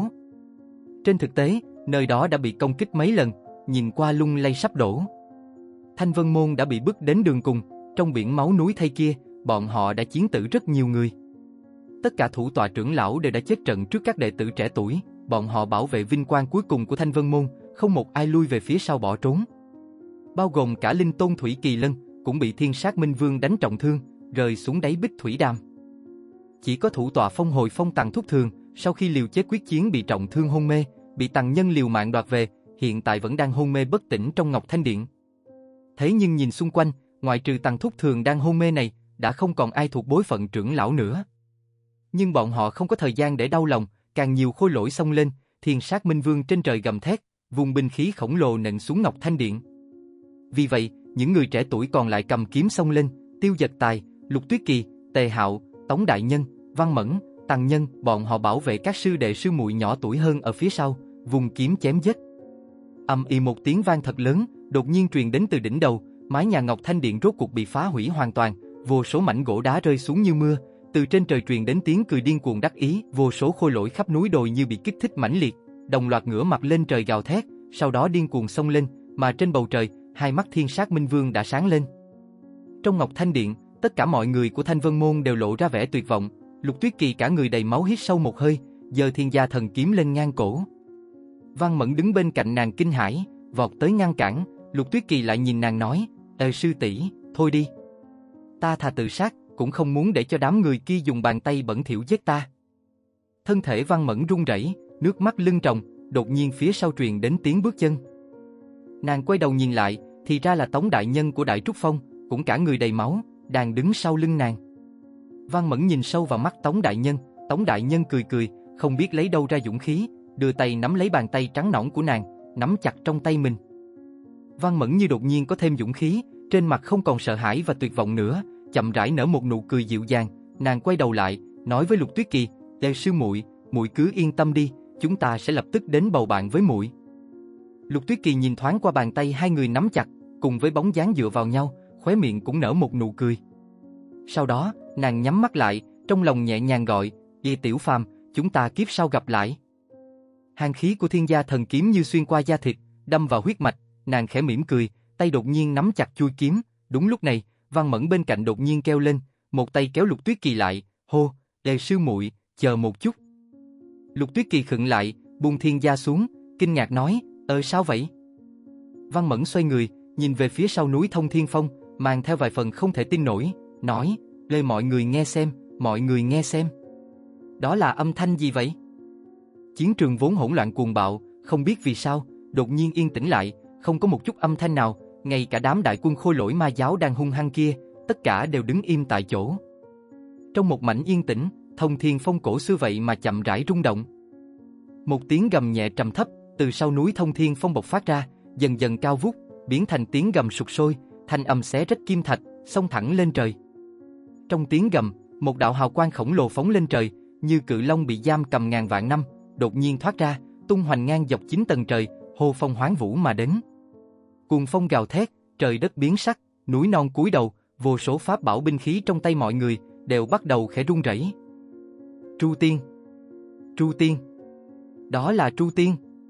Trên thực tế, nơi đó đã bị công kích mấy lần, nhìn qua lung lay sắp đổ. Thanh Vân Môn đã bị bức đến đường cùng, trong biển máu núi thây kia, bọn họ đã chiến tử rất nhiều người. Tất cả thủ tọa trưởng lão đều đã chết trận trước các đệ tử trẻ tuổi, bọn họ bảo vệ vinh quang cuối cùng của Thanh Vân Môn, không một ai lui về phía sau bỏ trốn. Bao gồm cả Linh Tôn Thủy Kỳ Lân, cũng bị Thiên Sát Minh Vương đánh trọng thương, rơi xuống đáy Bích Thủy Đàm. Chỉ có thủ tọa Phong Hồi Phong Tằng Thúc Thường, sau khi liều chết quyết chiến bị trọng thương hôn mê, bị Tằng Nhân liều mạng đoạt về, hiện tại vẫn đang hôn mê bất tỉnh trong Ngọc Thanh Điện. Thế nhưng nhìn xung quanh, ngoại trừ Tằng Thúc Thường đang hôn mê này, đã không còn ai thuộc bối phận trưởng lão nữa. Nhưng bọn họ không có thời gian để đau lòng, càng nhiều khôi lỗi xông lên, Thiên Sát Minh Vương trên trời gầm thét, vùng binh khí khổng lồ nện xuống Ngọc Thanh Điện. Vì vậy, những người trẻ tuổi còn lại cầm kiếm xông lên, Tiêu Dật Tài, Lục Tuyết Kỳ, Tề Hạo, Tống Đại Nhân, Văn Mẫn, Tằng Nhân, bọn họ bảo vệ các sư đệ sư muội nhỏ tuổi hơn ở phía sau, vùng kiếm chém giết. Ầm ĩ một tiếng vang thật lớn, đột nhiên truyền đến từ đỉnh đầu, mái nhà Ngọc Thanh Điện rốt cuộc bị phá hủy hoàn toàn, vô số mảnh gỗ đá rơi xuống như mưa, từ trên trời truyền đến tiếng cười điên cuồng đắc ý, vô số khôi lỗi khắp núi đồi như bị kích thích mãnh liệt, đồng loạt ngửa mặt lên trời gào thét, sau đó điên cuồng xông lên, mà trên bầu trời, hai mắt Thiên Sát Minh Vương đã sáng lên. Trong Ngọc Thanh Điện, tất cả mọi người của Thanh Vân Môn đều lộ ra vẻ tuyệt vọng, Lục Tuyết Kỳ cả người đầy máu hít sâu một hơi, giơ Thiên Gia Thần kiếm lên ngang cổ. Văn Mẫn đứng bên cạnh nàng kinh hãi, vọt tới ngăn cản, Lục Tuyết Kỳ lại nhìn nàng nói, sư tỷ, thôi đi. Ta thà tự sát, cũng không muốn để cho đám người kia dùng bàn tay bẩn thỉu giết ta. Thân thể Văn Mẫn run rẩy, nước mắt lưng tròng, đột nhiên phía sau truyền đến tiếng bước chân. Nàng quay đầu nhìn lại, thì ra là Tống đại nhân của Đại Trúc Phong, cũng cả người đầy máu, đang đứng sau lưng nàng. Văn Mẫn nhìn sâu vào mắt Tống đại nhân cười cười, không biết lấy đâu ra dũng khí, đưa tay nắm lấy bàn tay trắng nõn của nàng, nắm chặt trong tay mình. Văn Mẫn như đột nhiên có thêm dũng khí, trên mặt không còn sợ hãi và tuyệt vọng nữa, chậm rãi nở một nụ cười dịu dàng, nàng quay đầu lại, nói với Lục Tuyết Kỳ, "Đại sư muội, muội cứ yên tâm đi, chúng ta sẽ lập tức đến bầu bạn với muội." Lục Tuyết Kỳ nhìn thoáng qua bàn tay hai người nắm chặt, cùng với bóng dáng dựa vào nhau, khóe miệng cũng nở một nụ cười. Sau đó, nàng nhắm mắt lại, trong lòng nhẹ nhàng gọi, "Ê Tiểu Phàm, chúng ta kiếp sau gặp lại." Hàn khí của Thiên Gia Thần Kiếm như xuyên qua da thịt, đâm vào huyết mạch, nàng khẽ mỉm cười, tay đột nhiên nắm chặt chuôi kiếm. Đúng lúc này, Văn Mẫn bên cạnh đột nhiên kêu lên, một tay kéo Lục Tuyết Kỳ lại, hô, "Đại sư muội, chờ một chút." Lục Tuyết Kỳ khựng lại, buông Thiên Gia xuống, kinh ngạc nói, sao vậy?" Văn Mẫn xoay người, nhìn về phía sau núi Thông Thiên Phong, mang theo vài phần không thể tin nổi, nói, "Lê, mọi người nghe xem, mọi người nghe xem. Đó là âm thanh gì vậy?" Chiến trường vốn hỗn loạn cuồng bạo, không biết vì sao, đột nhiên yên tĩnh lại, không có một chút âm thanh nào, ngay cả đám đại quân Khôi Lỗi Ma giáo đang hung hăng kia, tất cả đều đứng im tại chỗ. Trong một mảnh yên tĩnh, Thông Thiên Phong cổ xưa vậy mà chậm rãi rung động. Một tiếng gầm nhẹ trầm thấp từ sau núi Thông Thiên Phong bộc phát ra, dần dần cao vút, biến thành tiếng gầm sục sôi, thanh âm xé rách kim thạch, xông thẳng lên trời. Trong tiếng gầm, một đạo hào quang khổng lồ phóng lên trời, như cự long bị giam cầm ngàn vạn năm, đột nhiên thoát ra, tung hoành ngang dọc 9 tầng trời, hô phong hoán vũ mà đến. Cuồng phong gào thét, trời đất biến sắc, núi non cúi đầu, vô số pháp bảo binh khí trong tay mọi người đều bắt đầu khẽ run rẩy. Tru Tiên, Tru Tiên, đó là Tru Tiên.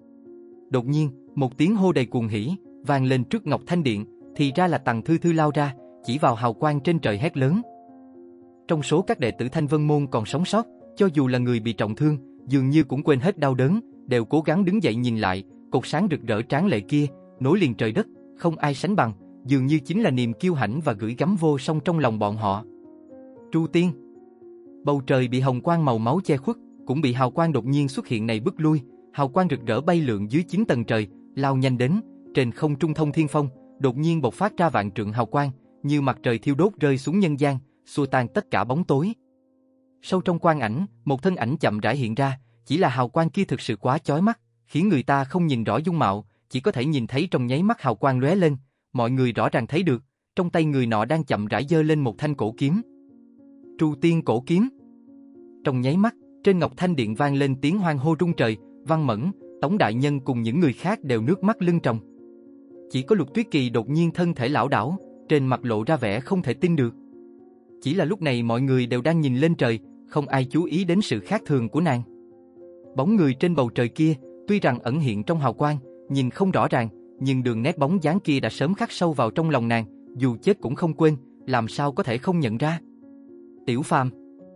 Đột nhiên, một tiếng hô đầy cuồng hỉ vang lên trước Ngọc Thanh Điện, thì ra là Tằng Thư Thư lao ra, chỉ vào hào quang trên trời hét lớn. Trong số các đệ tử Thanh Vân Môn còn sống sót, cho dù là người bị trọng thương, dường như cũng quên hết đau đớn, đều cố gắng đứng dậy nhìn lại, cột sáng rực rỡ tráng lệ kia, nối liền trời đất, không ai sánh bằng, dường như chính là niềm kiêu hãnh và gửi gắm vô song trong lòng bọn họ. Tru Tiên. Bầu trời bị hồng quang màu máu che khuất, cũng bị hào quang đột nhiên xuất hiện này bức lui, hào quang rực rỡ bay lượn dưới 9 tầng trời, lao nhanh đến, trên không trung Thông Thiên Phong, đột nhiên bộc phát ra vạn trượng hào quang, như mặt trời thiêu đốt rơi xuống nhân gian, xua tan tất cả bóng tối. Sâu trong quang ảnh, một thân ảnh chậm rãi hiện ra, chỉ là hào quang kia thực sự quá chói mắt, khiến người ta không nhìn rõ dung mạo, chỉ có thể nhìn thấy trong nháy mắt hào quang lóe lên, mọi người rõ ràng thấy được, trong tay người nọ đang chậm rãi giơ lên một thanh cổ kiếm. Tru Tiên cổ kiếm. Trong nháy mắt, trên Ngọc Thanh Điện vang lên tiếng hoan hô rung trời, Văn Mẫn, Tống đại nhân cùng những người khác đều nước mắt lưng tròng. Chỉ có Lục Tuyết Kỳ đột nhiên thân thể lảo đảo, trên mặt lộ ra vẻ không thể tin được. Chỉ là lúc này mọi người đều đang nhìn lên trời, không ai chú ý đến sự khác thường của nàng. Bóng người trên bầu trời kia, tuy rằng ẩn hiện trong hào quang, nhìn không rõ ràng, nhưng đường nét bóng dáng kia đã sớm khắc sâu vào trong lòng nàng, dù chết cũng không quên, làm sao có thể không nhận ra. Tiểu Phàm.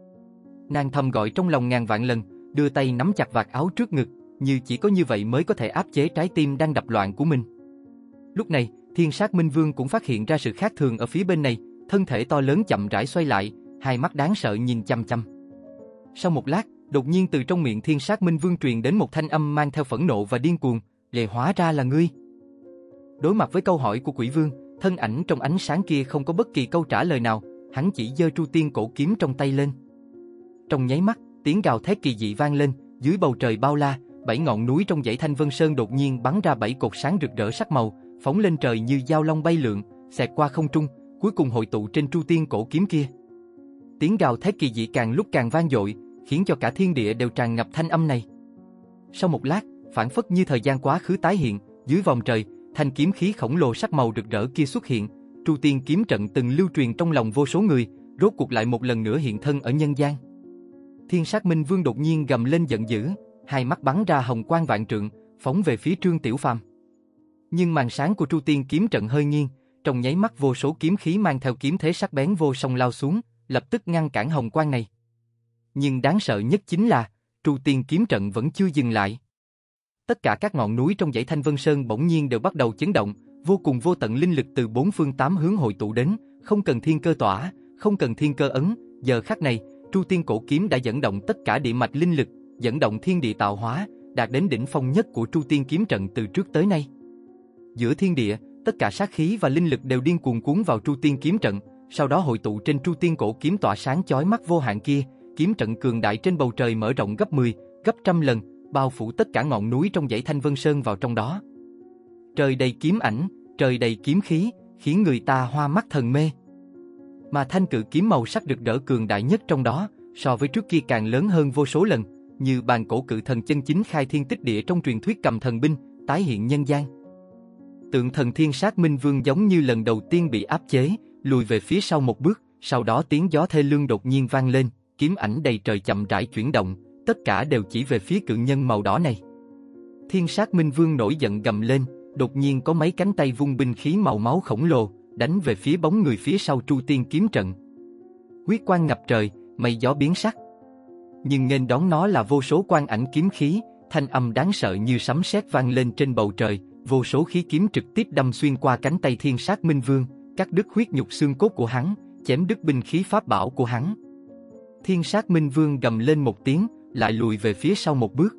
Nàng thầm gọi trong lòng ngàn vạn lần, đưa tay nắm chặt vạt áo trước ngực, như chỉ có như vậy mới có thể áp chế trái tim đang đập loạn của mình. Lúc này, Thiên Sát Minh Vương cũng phát hiện ra sự khác thường ở phía bên này, thân thể to lớn chậm rãi xoay lại, hai mắt đáng sợ nhìn chăm chăm. Sau một lát, đột nhiên từ trong miệng Thiên Sát Minh Vương truyền đến một thanh âm mang theo phẫn nộ và điên cuồng, "Vậy hóa ra là ngươi." Đối mặt với câu hỏi của Quỷ Vương, thân ảnh trong ánh sáng kia không có bất kỳ câu trả lời nào, hắn chỉ giơ Tru Tiên cổ kiếm trong tay lên. Trong nháy mắt, tiếng gào thét kỳ dị vang lên, dưới bầu trời bao la, 7 ngọn núi trong dãy Thanh Vân Sơn đột nhiên bắn ra 7 cột sáng rực rỡ sắc màu, phóng lên trời như dao long bay lượn, xẹt qua không trung, cuối cùng hội tụ trên Tru Tiên cổ kiếm kia. Tiếng gào thét kỳ dị càng lúc càng vang dội, khiến cho cả thiên địa đều tràn ngập thanh âm này. Sau một lát, phảng phất như thời gian quá khứ tái hiện, dưới vòng trời, thanh kiếm khí khổng lồ sắc màu rực rỡ kia xuất hiện, Tru Tiên kiếm trận từng lưu truyền trong lòng vô số người, rốt cuộc lại một lần nữa hiện thân ở nhân gian. Thiên Sát Minh Vương đột nhiên gầm lên giận dữ, hai mắt bắn ra hồng quang vạn trượng, phóng về phía Trương Tiểu Phàm. Nhưng màn sáng của Tru Tiên kiếm trận hơi nghiêng, trong nháy mắt vô số kiếm khí mang theo kiếm thế sắc bén vô song lao xuống, lập tức ngăn cản hồng quang này. Nhưng đáng sợ nhất chính là, Tru Tiên kiếm trận vẫn chưa dừng lại. Tất cả các ngọn núi trong dãy Thanh Vân Sơn bỗng nhiên đều bắt đầu chấn động, vô cùng vô tận linh lực từ bốn phương tám hướng hội tụ đến, không cần thiên cơ tỏa, Không cần thiên cơ ấn, giờ khắc này, Tru Tiên Cổ Kiếm đã dẫn động tất cả địa mạch linh lực, dẫn động thiên địa tạo hóa, đạt đến đỉnh phong nhất của Tru Tiên kiếm trận từ trước tới nay. Giữa thiên địa, tất cả sát khí và linh lực đều điên cuồng cuốn vào Tru Tiên kiếm trận, sau đó hội tụ trên Tru Tiên Cổ Kiếm tỏa sáng chói mắt vô hạn kia. Kiếm trận cường đại trên bầu trời mở rộng gấp 10, gấp trăm lần, bao phủ tất cả ngọn núi trong dãy Thanh Vân Sơn vào trong đó. Trời đầy kiếm ảnh, trời đầy kiếm khí, khiến người ta hoa mắt thần mê. Mà thanh cự kiếm màu sắc rực rỡ cường đại nhất trong đó, so với trước kia càng lớn hơn vô số lần, như bàn cổ cự thần chân chính khai thiên tích địa trong truyền thuyết cầm thần binh, tái hiện nhân gian. Tượng thần Thiên Sát Minh Vương giống như lần đầu tiên bị áp chế, lùi về phía sau một bước, sau đó tiếng gió thê lương đột nhiên vang lên, kiếm ảnh đầy trời chậm rãi chuyển động, tất cả đều chỉ về phía cự nhân màu đỏ này. Thiên Sát Minh Vương nổi giận gầm lên, đột nhiên có mấy cánh tay vung binh khí màu máu khổng lồ, đánh về phía bóng người phía sau Tru Tiên kiếm trận. Huyết quang ngập trời, mây gió biến sắc. Nhưng nghênh đón nó là vô số quang ảnh kiếm khí, thanh âm đáng sợ như sấm sét vang lên trên bầu trời, vô số khí kiếm trực tiếp đâm xuyên qua cánh tay Thiên Sát Minh Vương, cắt đứt huyết nhục xương cốt của hắn, chém đứt binh khí pháp bảo của hắn. Thiên Sát Minh Vương gầm lên một tiếng, lại lùi về phía sau một bước.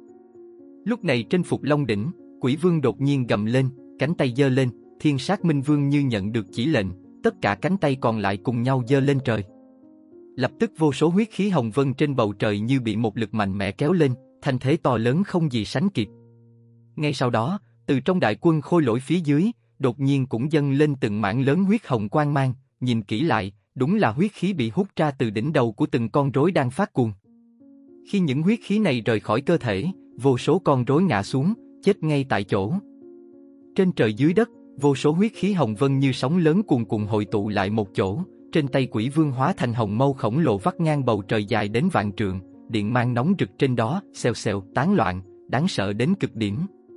Lúc này trên Phục Long đỉnh, Quỷ Vương đột nhiên gầm lên, cánh tay giơ lên, Thiên Sát Minh Vương như nhận được chỉ lệnh, tất cả cánh tay còn lại cùng nhau giơ lên trời. Lập tức vô số huyết khí hồng vân trên bầu trời như bị một lực mạnh mẽ kéo lên, thanh thế to lớn không gì sánh kịp. Ngay sau đó, từ trong đại quân Khôi Lỗi phía dưới, đột nhiên cũng dâng lên từng mảng lớn huyết hồng quang mang, nhìn kỹ lại, đúng là huyết khí bị hút ra từ đỉnh đầu của từng con rối đang phát cuồng. Khi những huyết khí này rời khỏi cơ thể, vô số con rối ngã xuống, chết ngay tại chỗ. Trên trời dưới đất, vô số huyết khí hồng vân như sóng lớn cuồn cuộn hội tụ lại một chỗ, trên tay Quỷ Vương hóa thành hồng mâu khổng lồ vắt ngang bầu trời dài đến vạn trượng, điện mang nóng rực trên đó, xèo xèo, tán loạn, đáng sợ đến cực điểm.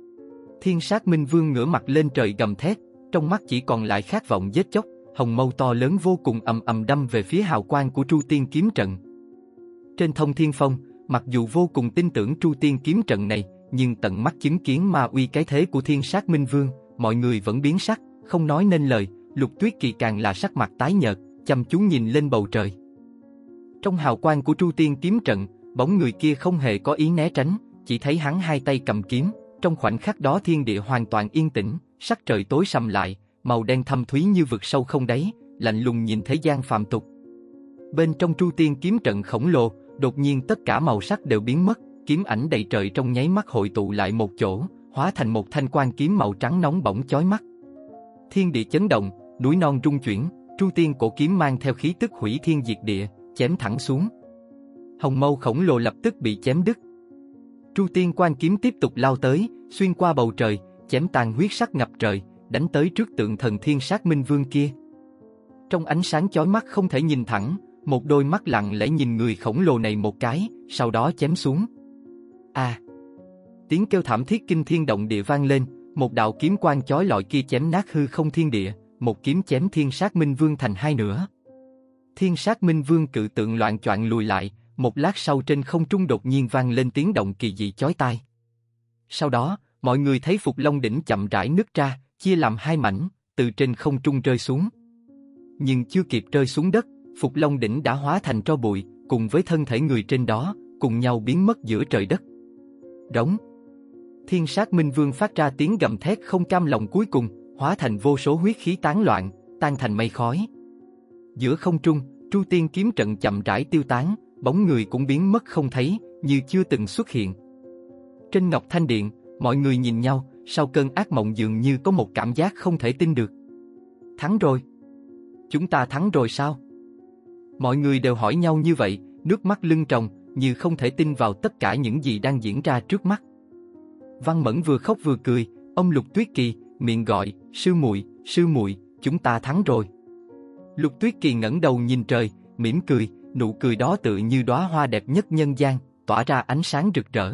Thiên Sát Minh Vương ngửa mặt lên trời gầm thét, trong mắt chỉ còn lại khát vọng giết chóc, hồng mâu to lớn vô cùng ầm ầm đâm về phía hào quang của Tru Tiên kiếm trận. Trên Thông Thiên Phong, mặc dù vô cùng tin tưởng Tru Tiên kiếm trận này, nhưng tận mắt chứng kiến ma uy cái thế của Thiên Sát Minh Vương, mọi người vẫn biến sắc, không nói nên lời. Lục Tuyết Kỳ càng là sắc mặt tái nhợt, chăm chú nhìn lên bầu trời. Trong hào quang của Tru Tiên kiếm trận, bóng người kia không hề có ý né tránh, chỉ thấy hắn hai tay cầm kiếm. Trong khoảnh khắc đó thiên địa hoàn toàn yên tĩnh, sắc trời tối sầm lại, màu đen thâm thúy như vực sâu không đáy, lạnh lùng nhìn thế gian phàm tục. Bên trong Tru Tiên kiếm trận khổng lồ, đột nhiên tất cả màu sắc đều biến mất, kiếm ảnh đầy trời trong nháy mắt hội tụ lại một chỗ, hóa thành một thanh quan kiếm màu trắng nóng bỏng chói mắt. Thiên địa chấn động, núi non rung chuyển, Tru Tiên cổ kiếm mang theo khí tức hủy thiên diệt địa, chém thẳng xuống. Hồng mâu khổng lồ lập tức bị chém đứt. Tru Tiên quan kiếm tiếp tục lao tới, xuyên qua bầu trời, chém tàn huyết sắc ngập trời, đánh tới trước tượng thần Thiên Sát Minh Vương kia. Trong ánh sáng chói mắt không thể nhìn thẳng, một đôi mắt lặng lẽ nhìn người khổng lồ này một cái, sau đó chém xuống. A! Tiếng kêu thảm thiết kinh thiên động địa vang lên, một đạo kiếm quang chói lọi kia chém nát hư không thiên địa, một kiếm chém Thiên Sát Minh Vương thành hai nửa. Thiên Sát Minh Vương cự tượng loạng choạng lùi lại, một lát sau trên không trung đột nhiên vang lên tiếng động kỳ dị chói tai. Sau đó, mọi người thấy Phục Long đỉnh chậm rãi nứt ra, chia làm hai mảnh, từ trên không trung rơi xuống. Nhưng chưa kịp rơi xuống đất, Phục Long đỉnh đã hóa thành tro bụi, cùng với thân thể người trên đó, cùng nhau biến mất giữa trời đất. Rống. Thiên Sát Minh Vương phát ra tiếng gầm thét không cam lòng cuối cùng, hóa thành vô số huyết khí tán loạn, tan thành mây khói. Giữa không trung, Tru Tiên kiếm trận chậm rãi tiêu tán, bóng người cũng biến mất không thấy, như chưa từng xuất hiện. Trên Ngọc Thanh Điện, mọi người nhìn nhau, sau cơn ác mộng dường như có một cảm giác không thể tin được. Thắng rồi. Chúng ta thắng rồi sao? Mọi người đều hỏi nhau như vậy, nước mắt lưng tròng, như không thể tin vào tất cả những gì đang diễn ra trước mắt. Văn Mẫn vừa khóc vừa cười, ông Lục Tuyết Kỳ, miệng gọi, sư muội, chúng ta thắng rồi. Lục Tuyết Kỳ ngẩng đầu nhìn trời, mỉm cười, nụ cười đó tựa như đóa hoa đẹp nhất nhân gian, tỏa ra ánh sáng rực rỡ.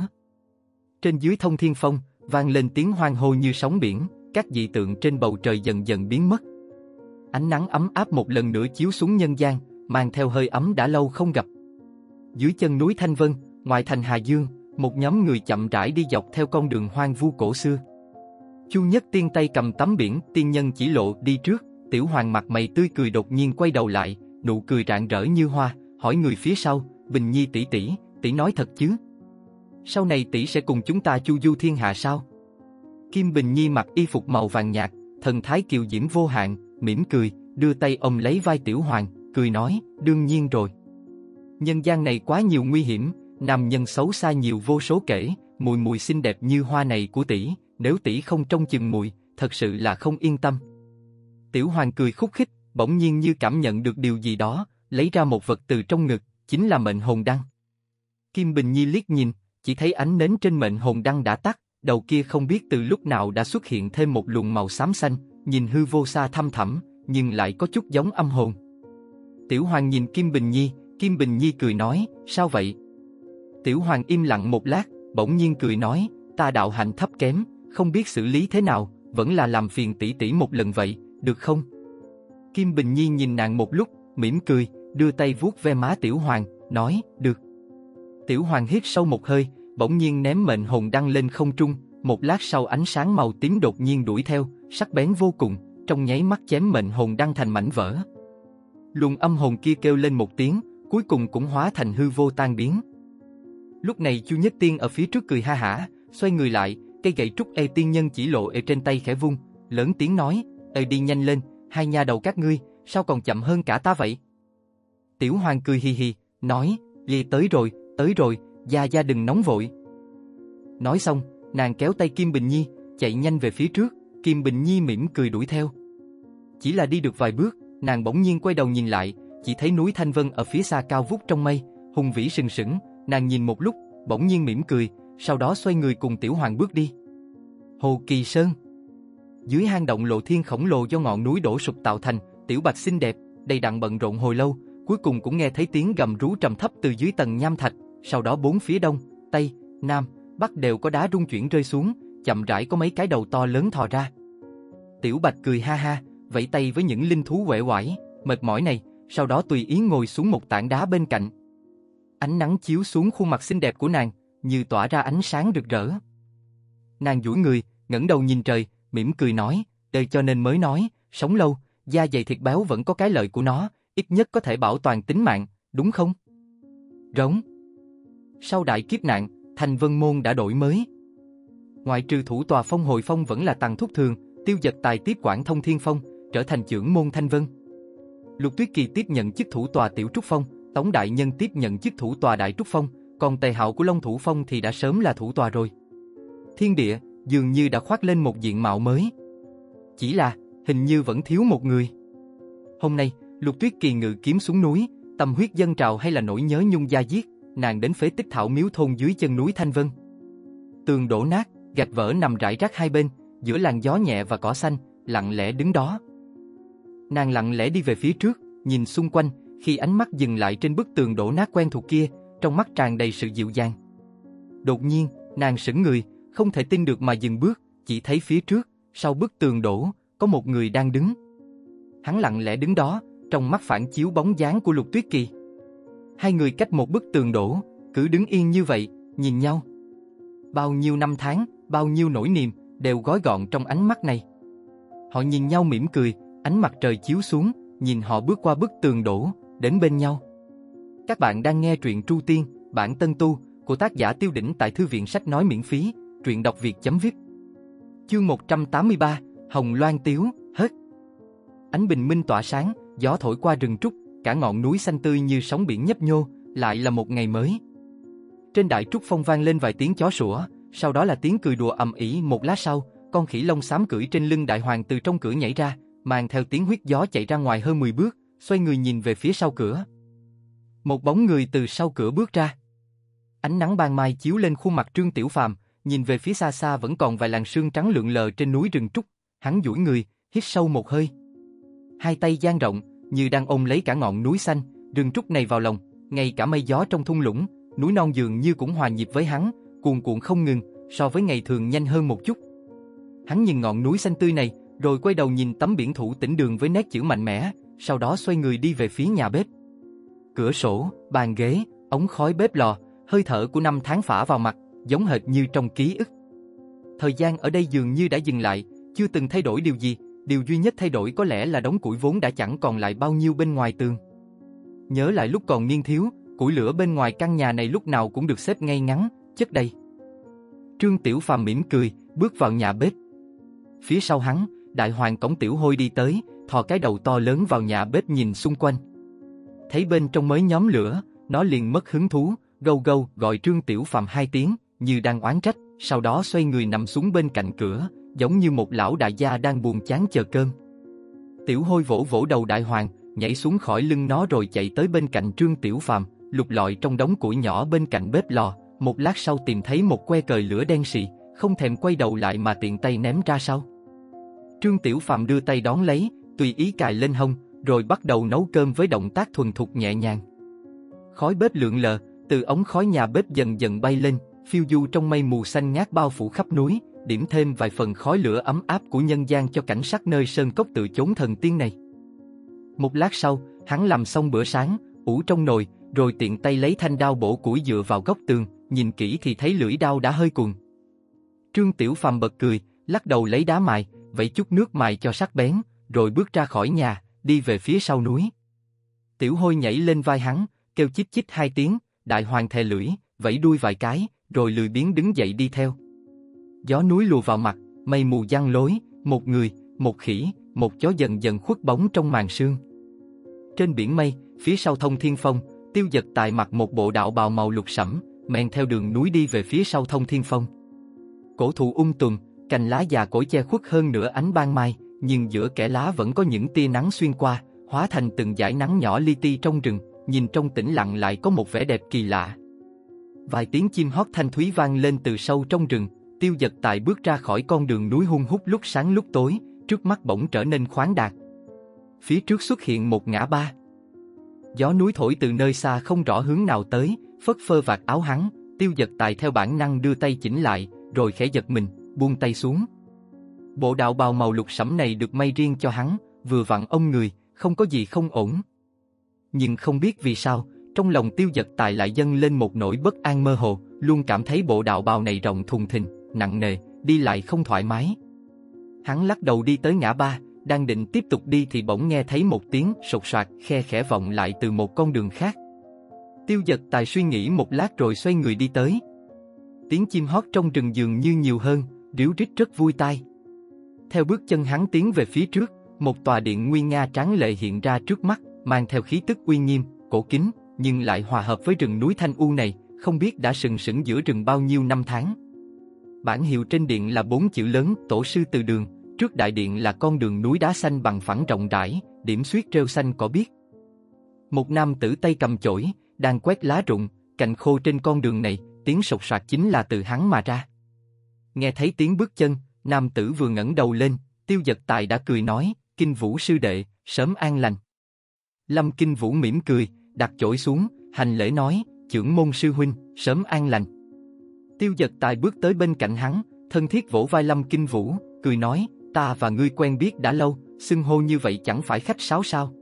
Trên dưới Thông Thiên Phong, vang lên tiếng hoan hô như sóng biển, các dị tượng trên bầu trời dần dần biến mất. Ánh nắng ấm áp một lần nữa chiếu xuống nhân gian, mang theo hơi ấm đã lâu không gặp. Dưới chân núi Thanh Vân, ngoại thành Hà Dương, một nhóm người chậm rãi đi dọc theo con đường hoang vu cổ xưa. Chu Nhất Tiên tay cầm tấm biển, tiên nhân chỉ lộ đi trước, Tiểu Hoàng mặt mày tươi cười đột nhiên quay đầu lại, nụ cười rạng rỡ như hoa, hỏi người phía sau, Bình Nhi tỷ tỷ, tỷ nói thật chứ? Sau này tỷ sẽ cùng chúng ta chu du thiên hạ sao? Kim Bình Nhi mặc y phục màu vàng nhạt, thần thái kiều diễm vô hạn, mỉm cười, đưa tay ôm lấy vai Tiểu Hoàng, cười nói, đương nhiên rồi. Nhân gian này quá nhiều nguy hiểm, nam nhân xấu xa nhiều vô số kể, mùi mùi xinh đẹp như hoa này của tỷ, nếu tỷ không trông chừng mùi, thật sự là không yên tâm. Tiểu Hoàng cười khúc khích, bỗng nhiên như cảm nhận được điều gì đó, lấy ra một vật từ trong ngực, chính là mệnh hồn đăng. Kim Bình Nhi liếc nhìn, chỉ thấy ánh nến trên mệnh hồn đăng đã tắt, đầu kia không biết từ lúc nào đã xuất hiện thêm một luồng màu xám xanh, nhìn hư vô xa thăm thẳm, nhưng lại có chút giống âm hồn. Tiểu Hoàng nhìn Kim Bình Nhi cười nói, sao vậy? Tiểu Hoàng im lặng một lát, bỗng nhiên cười nói, ta đạo hạnh thấp kém, không biết xử lý thế nào, vẫn là làm phiền tỷ tỷ một lần vậy, được không? Kim Bình Nhi nhìn nàng một lúc, mỉm cười, đưa tay vuốt ve má Tiểu Hoàng, nói, được. Tiểu Hoàng hít sâu một hơi, bỗng nhiên ném mệnh hồn đăng lên không trung, một lát sau ánh sáng màu tím đột nhiên đuổi theo, sắc bén vô cùng, trong nháy mắt chém mệnh hồn đăng thành mảnh vỡ. Luồng âm hồn kia kêu lên một tiếng, cuối cùng cũng hóa thành hư vô tan biến. Lúc này Chu Nhất Tiên ở phía trước cười ha hả, xoay người lại, cây gậy trúc tiên nhân chỉ lộ trên tay khẽ vung, lớn tiếng nói, đi nhanh lên, hai nha đầu các ngươi, sao còn chậm hơn cả ta vậy? Tiểu Hoàng cười hì hì, nói, tới rồi, gia gia đừng nóng vội. Nói xong, nàng kéo tay Kim Bình Nhi, chạy nhanh về phía trước, Kim Bình Nhi mỉm cười đuổi theo. Chỉ là đi được vài bước, nàng bỗng nhiên quay đầu nhìn lại, chỉ thấy núi Thanh Vân ở phía xa cao vút trong mây, hùng vĩ sừng sững, nàng nhìn một lúc, bỗng nhiên mỉm cười, sau đó xoay người cùng Tiểu Hoàng bước đi. Hồ Kỳ Sơn. Dưới hang động lộ thiên khổng lồ do ngọn núi đổ sụp tạo thành, Tiểu Bạch xinh đẹp, đầy đặn bận rộn hồi lâu, cuối cùng cũng nghe thấy tiếng gầm rú trầm thấp từ dưới tầng nham thạch, sau đó bốn phía đông, tây, nam, bắc đều có đá rung chuyển rơi xuống, chậm rãi có mấy cái đầu to lớn thò ra. Tiểu Bạch cười ha ha, vẫy tay với những linh thú uể oải, mệt mỏi này, sau đó tùy ý ngồi xuống một tảng đá bên cạnh. Ánh nắng chiếu xuống khuôn mặt xinh đẹp của nàng, như tỏa ra ánh sáng rực rỡ. Nàng duỗi người, ngẩng đầu nhìn trời, mỉm cười nói, đời cho nên mới nói, sống lâu, da dày thịt béo vẫn có cái lợi của nó, ít nhất có thể bảo toàn tính mạng, đúng không? Rống. Sau đại kiếp nạn, Thanh Vân Môn đã đổi mới. Ngoại trừ thủ tòa Phong Hồi Phong vẫn là Tằng Thúc Thường, Tiêu Dật Tài tiếp quản Thông Thiên Phong, trở thành trưởng môn Thanh Vân. Lục Tuyết Kỳ tiếp nhận chức thủ tòa Tiểu Trúc Phong, Tống Đại Nhân tiếp nhận chức thủ tòa Đại Trúc Phong, còn Tề Hạo của Long Thủ Phong thì đã sớm là thủ tòa rồi. Thiên địa dường như đã khoác lên một diện mạo mới. Chỉ là, hình như vẫn thiếu một người. Hôm nay, Lục Tuyết Kỳ ngự kiếm xuống núi, tâm huyết dâng trào hay là nỗi nhớ nhung da diết, nàng đến phế tích Thảo Miếu thôn dưới chân núi Thanh Vân. Tường đổ nát, gạch vỡ nằm rải rác hai bên, giữa làn gió nhẹ và cỏ xanh, lặng lẽ đứng đó. Nàng lặng lẽ đi về phía trước, nhìn xung quanh, khi ánh mắt dừng lại trên bức tường đổ nát quen thuộc kia, trong mắt tràn đầy sự dịu dàng. Đột nhiên, nàng sững người, không thể tin được mà dừng bước, chỉ thấy phía trước, sau bức tường đổ, có một người đang đứng. Hắn lặng lẽ đứng đó, trong mắt phản chiếu bóng dáng của Lục Tuyết Kỳ. Hai người cách một bức tường đổ, cứ đứng yên như vậy, nhìn nhau. Bao nhiêu năm tháng, bao nhiêu nỗi niềm, đều gói gọn trong ánh mắt này. Họ nhìn nhau mỉm cười, ánh mặt trời chiếu xuống, nhìn họ bước qua bức tường đổ, đến bên nhau. Các bạn đang nghe truyện Tru Tiên, bản Tân Tu, của tác giả Tiêu Đỉnh tại thư viện sách nói miễn phí, truyện đọc việt.vip. Chương 183, Hồng Loan Tiếu, hết. Ánh bình minh tỏa sáng, gió thổi qua rừng trúc, cả ngọn núi xanh tươi như sóng biển nhấp nhô, lại là một ngày mới. Trên Đại Trúc Phong vang lên vài tiếng chó sủa, sau đó là tiếng cười đùa ầm ĩ. Một lát sau, con khỉ lông xám cưỡi trên lưng Đại Hoàng từ trong cửa nhảy ra, mang theo tiếng huyết gió chạy ra ngoài hơn 10 bước, xoay người nhìn về phía sau cửa. Một bóng người từ sau cửa bước ra. Ánh nắng ban mai chiếu lên khuôn mặt Trương Tiểu Phàm, nhìn về phía xa xa vẫn còn vài làn sương trắng lượn lờ trên núi rừng trúc, hắn duỗi người, hít sâu một hơi. Hai tay dang rộng, như đang ôm lấy cả ngọn núi xanh, rừng trúc này vào lòng, ngay cả mây gió trong thung lũng, núi non dường như cũng hòa nhịp với hắn, cuồn cuộn không ngừng, so với ngày thường nhanh hơn một chút. Hắn nhìn ngọn núi xanh tươi này, rồi quay đầu nhìn tấm biển Thủ Tĩnh Đường với nét chữ mạnh mẽ, sau đó xoay người đi về phía nhà bếp. Cửa sổ, bàn ghế, ống khói bếp lò, hơi thở của năm tháng phả vào mặt, giống hệt như trong ký ức. Thời gian ở đây dường như đã dừng lại, chưa từng thay đổi điều gì, điều duy nhất thay đổi có lẽ là đống củi vốn đã chẳng còn lại bao nhiêu bên ngoài tường. Nhớ lại lúc còn niên thiếu, củi lửa bên ngoài căn nhà này lúc nào cũng được xếp ngay ngắn, chất đầy. Trương Tiểu Phàm mỉm cười, bước vào nhà bếp. Phía sau hắn, đại hoàng cổng Tiểu Hôi đi tới, thò cái đầu to lớn vào nhà bếp nhìn xung quanh. Thấy bên trong mới nhóm lửa, nó liền mất hứng thú, gâu gâu gọi Trương Tiểu Phàm 2 tiếng, như đang oán trách, sau đó xoay người nằm xuống bên cạnh cửa, giống như một lão đại gia đang buồn chán chờ cơm. Tiểu Hôi vỗ vỗ đầu đại hoàng, nhảy xuống khỏi lưng nó rồi chạy tới bên cạnh Trương Tiểu Phàm, lục lọi trong đống củi nhỏ bên cạnh bếp lò, một lát sau tìm thấy một que cời lửa đen sì, không thèm quay đầu lại mà tiện tay ném ra sau. Trương Tiểu Phàm đưa tay đón lấy, tùy ý cài lên hông, rồi bắt đầu nấu cơm với động tác thuần thục nhẹ nhàng. Khói bếp lượn lờ, từ ống khói nhà bếp dần dần bay lên, phiêu du trong mây mù xanh ngát bao phủ khắp núi, điểm thêm vài phần khói lửa ấm áp của nhân gian cho cảnh sắc nơi sơn cốc tự chốn thần tiên này. Một lát sau, hắn làm xong bữa sáng, ủ trong nồi, rồi tiện tay lấy thanh đao bổ củi dựa vào góc tường, nhìn kỹ thì thấy lưỡi đao đã hơi cuồng. Trương Tiểu Phàm bật cười, lắc đầu lấy đá mài, vẩy chút nước mài cho sắc bén, rồi bước ra khỏi nhà, đi về phía sau núi. Tiểu Hôi nhảy lên vai hắn, kêu chích chích 2 tiếng, đại hoàng thè lưỡi, vẫy đuôi vài cái, rồi lười biếng đứng dậy đi theo. Gió núi lùa vào mặt, mây mù giăng lối, một người, một khỉ, một chó dần dần khuất bóng trong màn sương. Trên biển mây, phía sau Thông Thiên Phong, Tiêu Dật Tài mặc một bộ đạo bào màu lục sẫm, men theo đường núi đi về phía sau Thông Thiên Phong. Cổ thụ tùm, cành lá già cỗi che khuất hơn nửa ánh ban mai, nhưng giữa kẽ lá vẫn có những tia nắng xuyên qua, hóa thành từng dải nắng nhỏ li ti trong rừng, nhìn trong tĩnh lặng lại có một vẻ đẹp kỳ lạ. Vài tiếng chim hót thanh thúy vang lên từ sâu trong rừng, Tiêu Dật Tài bước ra khỏi con đường núi hun hút lúc sáng lúc tối, trước mắt bỗng trở nên khoáng đạt. Phía trước xuất hiện một ngã ba. Gió núi thổi từ nơi xa không rõ hướng nào tới, phất phơ vạt áo hắn, Tiêu Dật Tài theo bản năng đưa tay chỉnh lại, rồi khẽ giật mình, buông tay xuống. Bộ đạo bào màu lục sẫm này được may riêng cho hắn, vừa vặn ôm người, không có gì không ổn. Nhưng không biết vì sao, trong lòng Tiêu Dật Tài lại dâng lên một nỗi bất an mơ hồ, luôn cảm thấy bộ đạo bào này rộng thùng thình, nặng nề, đi lại không thoải mái. Hắn lắc đầu đi tới ngã ba, đang định tiếp tục đi thì bỗng nghe thấy một tiếng sột soạt khe khẽ vọng lại từ một con đường khác. Tiêu Dật Tài suy nghĩ một lát rồi xoay người đi tới. Tiếng chim hót trong rừng dường như nhiều hơn, ríu rít rất vui tai. Theo bước chân hắn tiến về phía trước, một tòa điện nguy nga tráng lệ hiện ra trước mắt, mang theo khí tức uy nghiêm, cổ kính, nhưng lại hòa hợp với rừng núi thanh u này, không biết đã sừng sững giữa rừng bao nhiêu năm tháng. Bản hiệu trên điện là 4 chữ lớn Tổ sư Từ Đường, trước đại điện là con đường núi đá xanh bằng phẳng rộng rãi, điểm xuyết rêu xanh cỏ biếc. Một nam tử tay cầm chổi, đang quét lá rụng, cành khô trên con đường này, tiếng sột soạt chính là từ hắn mà ra. Nghe thấy tiếng bước chân, nam tử vừa ngẩng đầu lên, Tiêu Dật Tài đã cười nói, Kinh Vũ sư đệ, sớm an lành. Lâm Kinh Vũ mỉm cười, đặt chổi xuống, hành lễ nói, Chưởng môn sư huynh, sớm an lành. Tiêu Dật Tài bước tới bên cạnh hắn, thân thiết vỗ vai Lâm Kinh Vũ, cười nói, ta và ngươi quen biết đã lâu, xưng hô như vậy chẳng phải khách sáo sao?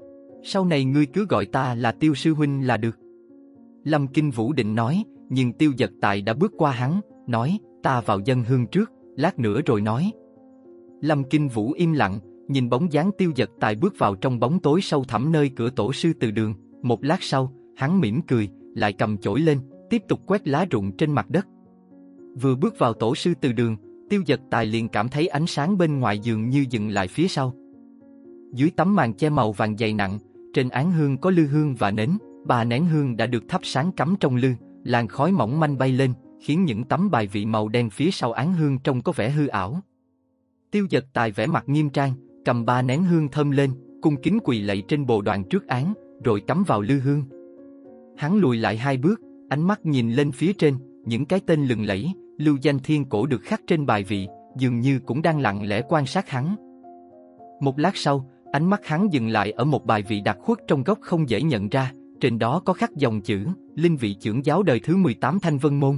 Sau này ngươi cứ gọi ta là Tiêu sư huynh là được. Lâm Kinh Vũ định nói, nhưng Tiêu Dật Tài đã bước qua hắn, nói, ta vào dâng hương trước, lát nữa rồi nói. Lâm Kinh Vũ im lặng, nhìn bóng dáng Tiêu Dật Tài bước vào trong bóng tối sâu thẳm nơi cửa Tổ sư Từ Đường. Một lát sau, hắn mỉm cười, lại cầm chổi lên, tiếp tục quét lá rụng trên mặt đất. Vừa bước vào Tổ sư Từ Đường, Tiêu Dật Tài liền cảm thấy ánh sáng bên ngoài dường như dừng lại phía sau. Dưới tấm màn che màu vàng dày nặng, trên án hương có lư hương và nến, 3 nén hương đã được thắp sáng cắm trong lư, làn khói mỏng manh bay lên, khiến những tấm bài vị màu đen phía sau án hương trông có vẻ hư ảo. Tiêu Dật Tài vẻ mặt nghiêm trang, cầm 3 nén hương thơm lên, cung kính quỳ lạy trên bồ đoàn trước án, rồi cắm vào lư hương. Hắn lùi lại 2 bước, ánh mắt nhìn lên phía trên, những cái tên lừng lẫy, lưu danh thiên cổ được khắc trên bài vị, dường như cũng đang lặng lẽ quan sát hắn. Một lát sau, ánh mắt hắn dừng lại ở một bài vị đặc khuất trong góc không dễ nhận ra, trên đó có khắc dòng chữ, Linh vị trưởng giáo đời thứ 18 Thanh Vân Môn.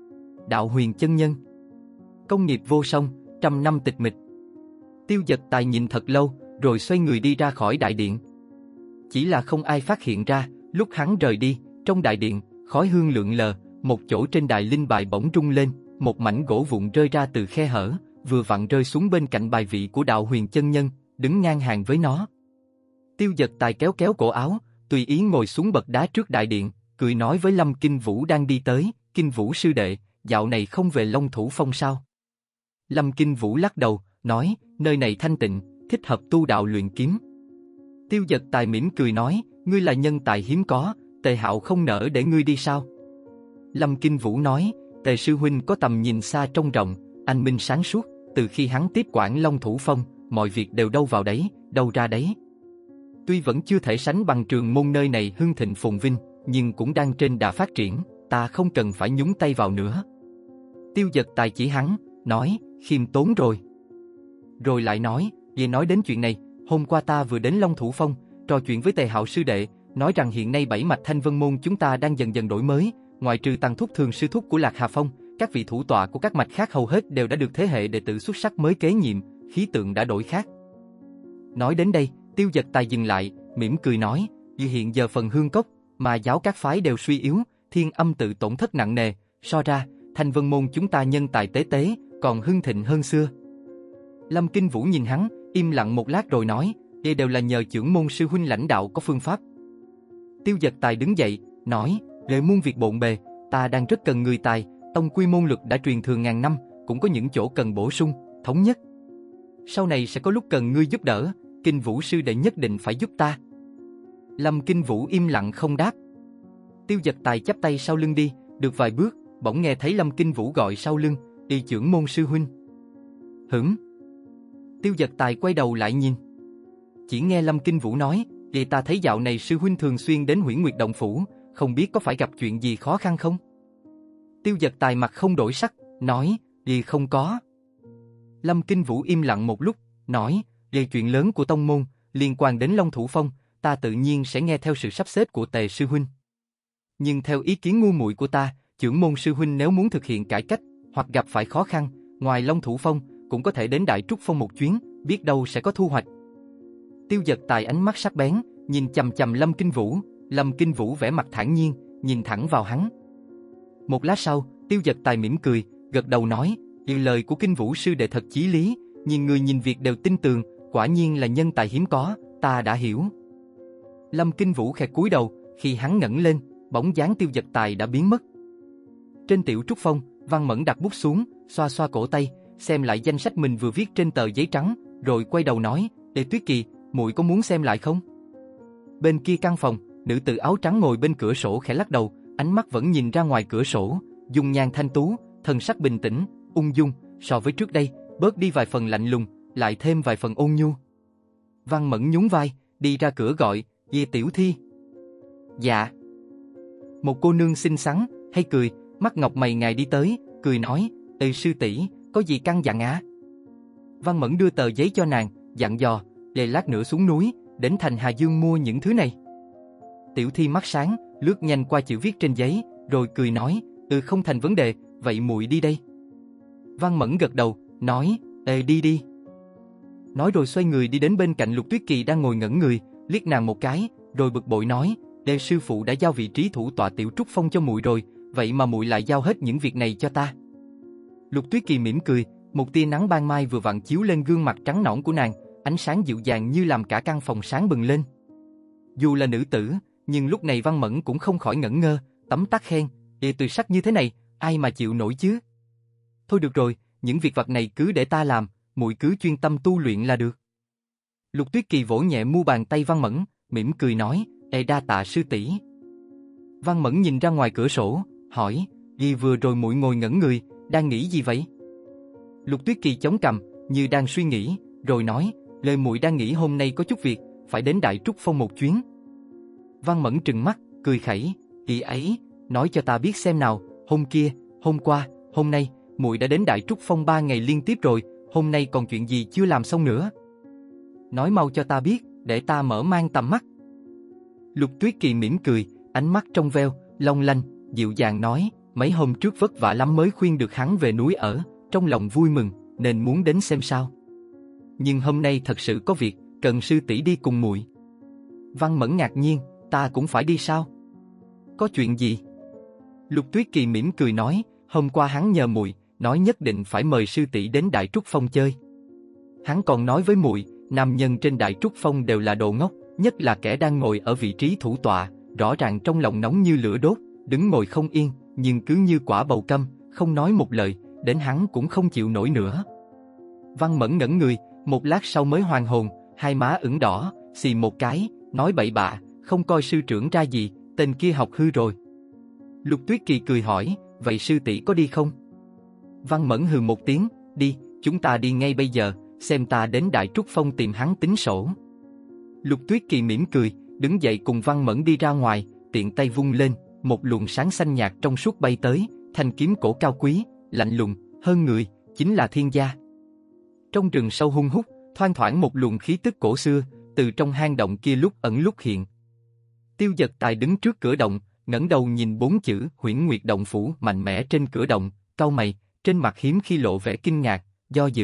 Đạo Huyền chân nhân. Công nghiệp vô song, trăm năm tịch mịch. Tiêu Dật Tài nhìn thật lâu, rồi xoay người đi ra khỏi đại điện. Chỉ là không ai phát hiện ra, lúc hắn rời đi, trong đại điện, khói hương lượn lờ, một chỗ trên đài linh bài bỗng rung lên, một mảnh gỗ vụn rơi ra từ khe hở, vừa vặn rơi xuống bên cạnh bài vị của Đạo Huyền chân nhân, đứng ngang hàng với nó. Tiêu Dật Tài kéo kéo cổ áo, tùy ý ngồi xuống bậc đá trước đại điện, cười nói với Lâm Kinh Vũ đang đi tới, Kinh Vũ sư đệ, dạo này không về Long Thủ Phong sao? Lâm Kinh Vũ lắc đầu, nói, nơi này thanh tịnh, thích hợp tu đạo luyện kiếm. Tiêu Dật Tài mỉm cười nói, ngươi là nhân tài hiếm có, Tề Hạo không nỡ để ngươi đi sao? Lâm Kinh Vũ nói, Tề sư huynh có tầm nhìn xa trông rộng, anh minh sáng suốt, từ khi hắn tiếp quản Long Thủ Phong, mọi việc đều đâu vào đấy, đâu ra đấy. Tuy vẫn chưa thể sánh bằng Trường Môn nơi này hưng thịnh phồn vinh, nhưng cũng đang trên đà phát triển, ta không cần phải nhúng tay vào nữa. Tiêu Dật Tài chỉ hắn, nói, khiêm tốn rồi. Rồi lại nói, về nói đến chuyện này, hôm qua ta vừa đến Long Thủ Phong, trò chuyện với Tề Hạo sư đệ, nói rằng hiện nay 7 mạch Thanh Vân Môn chúng ta đang dần dần đổi mới, ngoại trừ Tăng Thúc thường sư thúc của Lạc Hà Phong, các vị thủ tọa của các mạch khác hầu hết đều đã được thế hệ đệ tử xuất sắc mới kế nhiệm, khí tượng đã đổi khác. Nói đến đây, Tiêu Dật Tài dừng lại, mỉm cười nói, vì hiện giờ phần Hương Cốc, mà giáo các phái đều suy yếu, Thiên Âm tự tổn thất nặng nề, so ra, Thanh Vân Môn chúng ta nhân tài tế tế, còn hưng thịnh hơn xưa. Lâm Kinh Vũ nhìn hắn, im lặng một lát rồi nói, đây đều là nhờ chưởng môn sư huynh lãnh đạo có phương pháp. Tiêu Dật Tài đứng dậy, nói, lệ muôn việc bộn bề, ta đang rất cần người tài, tông quy môn lực đã truyền thường ngàn năm, cũng có những chỗ cần bổ sung, thống nhất. Sau này sẽ có lúc cần ngươi giúp đỡ, Kinh Vũ sư đệ nhất định phải giúp ta. Lâm Kinh Vũ im lặng không đáp. Tiêu Dật Tài chắp tay sau lưng đi, được vài bước, bỗng nghe thấy Lâm Kinh Vũ gọi sau lưng, đi chưởng môn sư huynh. Hửng. Tiêu Dật Tài quay đầu lại nhìn. Chỉ nghe Lâm Kinh Vũ nói, vì ta thấy dạo này sư huynh thường xuyên đến Huyễn Nguyệt Động Phủ, không biết có phải gặp chuyện gì khó khăn không? Tiêu Dật Tài mặt không đổi sắc, nói, vì không có. Lâm Kinh Vũ im lặng một lúc, nói, về chuyện lớn của tông môn, liên quan đến Long Thủ Phong, ta tự nhiên sẽ nghe theo sự sắp xếp của Tề sư huynh. Nhưng theo ý kiến ngu muội của ta, chưởng môn sư huynh nếu muốn thực hiện cải cách, hoặc gặp phải khó khăn, ngoài Long Thủ Phong, cũng có thể đến Đại Trúc Phong một chuyến, biết đâu sẽ có thu hoạch. Tiêu Dật Tài ánh mắt sắc bén, nhìn chằm chằm Lâm Kinh Vũ, Lâm Kinh Vũ vẻ mặt thản nhiên, nhìn thẳng vào hắn. Một lát sau, Tiêu Dật Tài mỉm cười, gật đầu nói, lời của Kinh Vũ sư đệ thật chí lý, nhìn người nhìn việc đều tin tường, quả nhiên là nhân tài hiếm có, ta đã hiểu. Lâm Kinh Vũ khẽ cúi đầu, khi hắn ngẩng lên, bóng dáng Tiêu Dật Tài đã biến mất. Trên Tiểu Trúc Phong, Văn Mẫn đặt bút xuống, xoa xoa cổ tay, xem lại danh sách mình vừa viết trên tờ giấy trắng, rồi quay đầu nói, Ê Tuyết Kỳ, muội có muốn xem lại không? Bên kia căn phòng, nữ tử áo trắng ngồi bên cửa sổ khẽ lắc đầu, ánh mắt vẫn nhìn ra ngoài cửa sổ, dung nhan thanh tú, thần sắc bình tĩnh, ung dung, so với trước đây, bớt đi vài phần lạnh lùng, lại thêm vài phần ôn nhu. Văn Mẫn nhún vai, đi ra cửa gọi, Ye Tiểu Thi. Dạ. Một cô nương xinh xắn, hay cười, mắt ngọc mày ngài đi tới, cười nói, Ê sư tỷ, có gì căn dặn á? Văn Mẫn đưa tờ giấy cho nàng, dặn dò, để lát nữa xuống núi, đến thành Hà Dương mua những thứ này. Tiểu Thi mắt sáng, lướt nhanh qua chữ viết trên giấy, rồi cười nói, không thành vấn đề, vậy muội đi đây. Văn Mẫn gật đầu, nói, đi đi. Nói rồi xoay người đi đến bên cạnh Lục Tuyết Kỳ đang ngồi ngẩn người, liếc nàng một cái, rồi bực bội nói, sư phụ đã giao vị trí thủ tọa Tiểu Trúc Phong cho muội rồi, vậy mà muội lại giao hết những việc này cho ta. Lục Tuyết Kỳ mỉm cười, một tia nắng ban mai vừa vặn chiếu lên gương mặt trắng nõn của nàng, ánh sáng dịu dàng như làm cả căn phòng sáng bừng lên. Dù là nữ tử, nhưng lúc này Văn Mẫn cũng không khỏi ngẩn ngơ, tấm tắc khen, tuyệt sắc như thế này, ai mà chịu nổi chứ? Thôi được rồi, những việc vặt này cứ để ta làm, muội cứ chuyên tâm tu luyện là được. Lục Tuyết Kỳ vỗ nhẹ mu bàn tay Văn Mẫn, mỉm cười nói, đa tạ sư tỷ. Văn Mẫn nhìn ra ngoài cửa sổ, hỏi, vừa rồi muội ngồi ngẩn người, đang nghĩ gì vậy? Lục Tuyết Kỳ chống cằm, như đang suy nghĩ, rồi nói, lời muội đang nghĩ hôm nay có chút việc, phải đến Đại Trúc Phong một chuyến. Văn Mẫn trừng mắt, cười khẩy, ấy, nói cho ta biết xem nào, hôm kia, hôm qua, hôm nay, muội đã đến Đại Trúc Phong 3 ngày liên tiếp rồi, hôm nay còn chuyện gì chưa làm xong nữa? Nói mau cho ta biết, để ta mở mang tầm mắt. Lục Tuyết Kỳ mỉm cười, ánh mắt trong veo, long lanh, dịu dàng nói, mấy hôm trước vất vả lắm mới khuyên được hắn về núi ở, trong lòng vui mừng, nên muốn đến xem sao. Nhưng hôm nay thật sự có việc, cần sư tỷ đi cùng muội. Văn Mẫn ngạc nhiên, ta cũng phải đi sao? Có chuyện gì? Lục Tuyết Kỳ mỉm cười nói, hôm qua hắn nhờ muội, nói nhất định phải mời sư tỷ đến Đại Trúc Phong chơi. Hắn còn nói với muội, nam nhân trên Đại Trúc Phong đều là đồ ngốc, nhất là kẻ đang ngồi ở vị trí thủ tọa, rõ ràng trong lòng nóng như lửa đốt, đứng ngồi không yên, nhưng cứ như quả bầu câm, không nói một lời, đến hắn cũng không chịu nổi nữa. Văn Mẫn ngẩn người, một lát sau mới hoàn hồn, hai má ửng đỏ, xì một cái, nói bậy bạ, không coi sư trưởng ra gì, tên kia học hư rồi. Lục Tuyết Kỳ cười hỏi, vậy sư tỷ có đi không? Văn Mẫn hừ một tiếng, đi, chúng ta đi ngay bây giờ, xem ta đến Đại Trúc Phong tìm hắn tính sổ. Lục Tuyết Kỳ mỉm cười, đứng dậy cùng Văn Mẫn đi ra ngoài, tiện tay vung lên, một luồng sáng xanh nhạt trong suốt bay tới, thanh kiếm cổ cao quý, lạnh lùng, hơn người, chính là Thiên Gia. Trong rừng sâu hun hút, thoang thoảng một luồng khí tức cổ xưa, từ trong hang động kia lúc ẩn lúc hiện. Tiêu Dật Tài đứng trước cửa động, ngẩng đầu nhìn bốn chữ Huyễn Nguyệt Động Phủ mạnh mẽ trên cửa động, cau mày, trên mặt hiếm khi lộ vẻ kinh ngạc, do dự.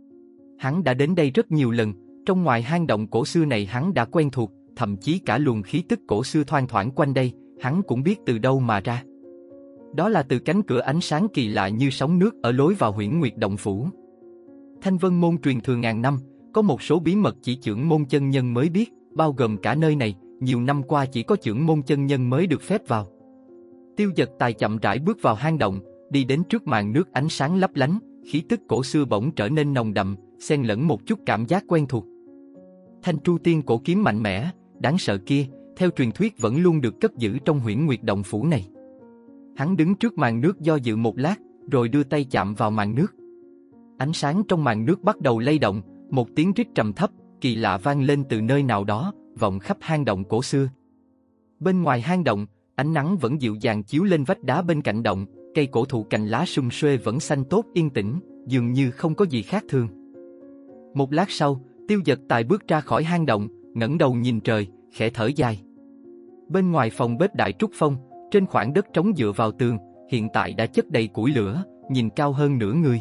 Hắn đã đến đây rất nhiều lần, trong ngoài hang động cổ xưa này hắn đã quen thuộc, thậm chí cả luồng khí tức cổ xưa thoang thoảng quanh đây, hắn cũng biết từ đâu mà ra. Đó là từ cánh cửa ánh sáng kỳ lạ như sóng nước ở lối vào Huyễn Nguyệt Động Phủ. Thanh Vân Môn truyền thừa ngàn năm, có một số bí mật chỉ trưởng môn chân nhân mới biết, bao gồm cả nơi này, nhiều năm qua chỉ có trưởng môn chân nhân mới được phép vào. Tiêu Dật Tài chậm rãi bước vào hang động, đi đến trước màn nước ánh sáng lấp lánh, khí tức cổ xưa bỗng trở nên nồng đậm, xen lẫn một chút cảm giác quen thuộc. Thanh Tru Tiên cổ kiếm mạnh mẽ, đáng sợ kia, theo truyền thuyết vẫn luôn được cất giữ trong Huyễn Nguyệt Động Phủ này. Hắn đứng trước màn nước do dự một lát, rồi đưa tay chạm vào màn nước. Ánh sáng trong màn nước bắt đầu lay động, một tiếng rít trầm thấp, kỳ lạ vang lên từ nơi nào đó, vọng khắp hang động cổ xưa. Bên ngoài hang động, ánh nắng vẫn dịu dàng chiếu lên vách đá bên cạnh động, cây cổ thụ cành lá sum xuê vẫn xanh tốt yên tĩnh, dường như không có gì khác thường. Một lát sau, Tiêu Dật Tài bước ra khỏi hang động, ngẩng đầu nhìn trời, khẽ thở dài. Bên ngoài phòng bếp Đại Trúc Phong, trên khoảng đất trống dựa vào tường, hiện tại đã chất đầy củi lửa, nhìn cao hơn nửa người.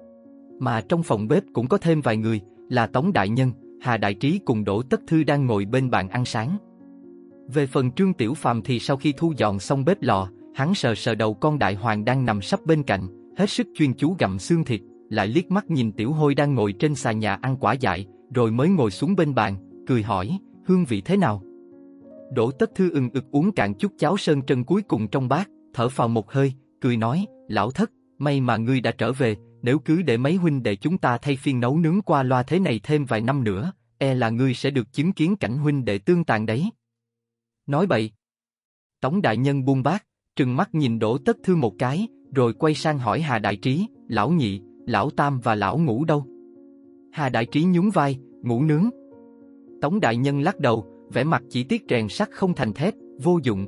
Mà trong phòng bếp cũng có thêm vài người, là Tống Đại Nhân, Hà Đại Trí cùng Đỗ Tất Thư đang ngồi bên bàn ăn sáng. Về phần Trương Tiểu Phàm thì sau khi thu dọn xong bếp lò, hắn sờ sờ đầu con đại hoàng đang nằm sấp bên cạnh, hết sức chuyên chú gặm xương thịt, lại liếc mắt nhìn Tiểu Hôi đang ngồi trên xà nhà ăn quả dại, rồi mới ngồi xuống bên bàn, cười hỏi, hương vị thế nào? Đỗ Tất Thư ực uống cạn chút cháo sơn trân cuối cùng trong bát, thở phào một hơi, cười nói, lão thất, may mà ngươi đã trở về, nếu cứ để mấy huynh đệ chúng ta thay phiên nấu nướng qua loa thế này thêm vài năm nữa, e là ngươi sẽ được chứng kiến cảnh huynh đệ tương tàn đấy. Nói bậy. Tống Đại Nhân buông bát, trừng mắt nhìn Đỗ Tất Thư một cái, rồi quay sang hỏi Hà Đại Trí, lão nhị, lão tam và lão ngũ đâu? Hà Đại Trí nhún vai, ngủ nướng. Tống Đại Nhân lắc đầu, vẻ mặt chỉ tiếc rèn sắt không thành thép, vô dụng.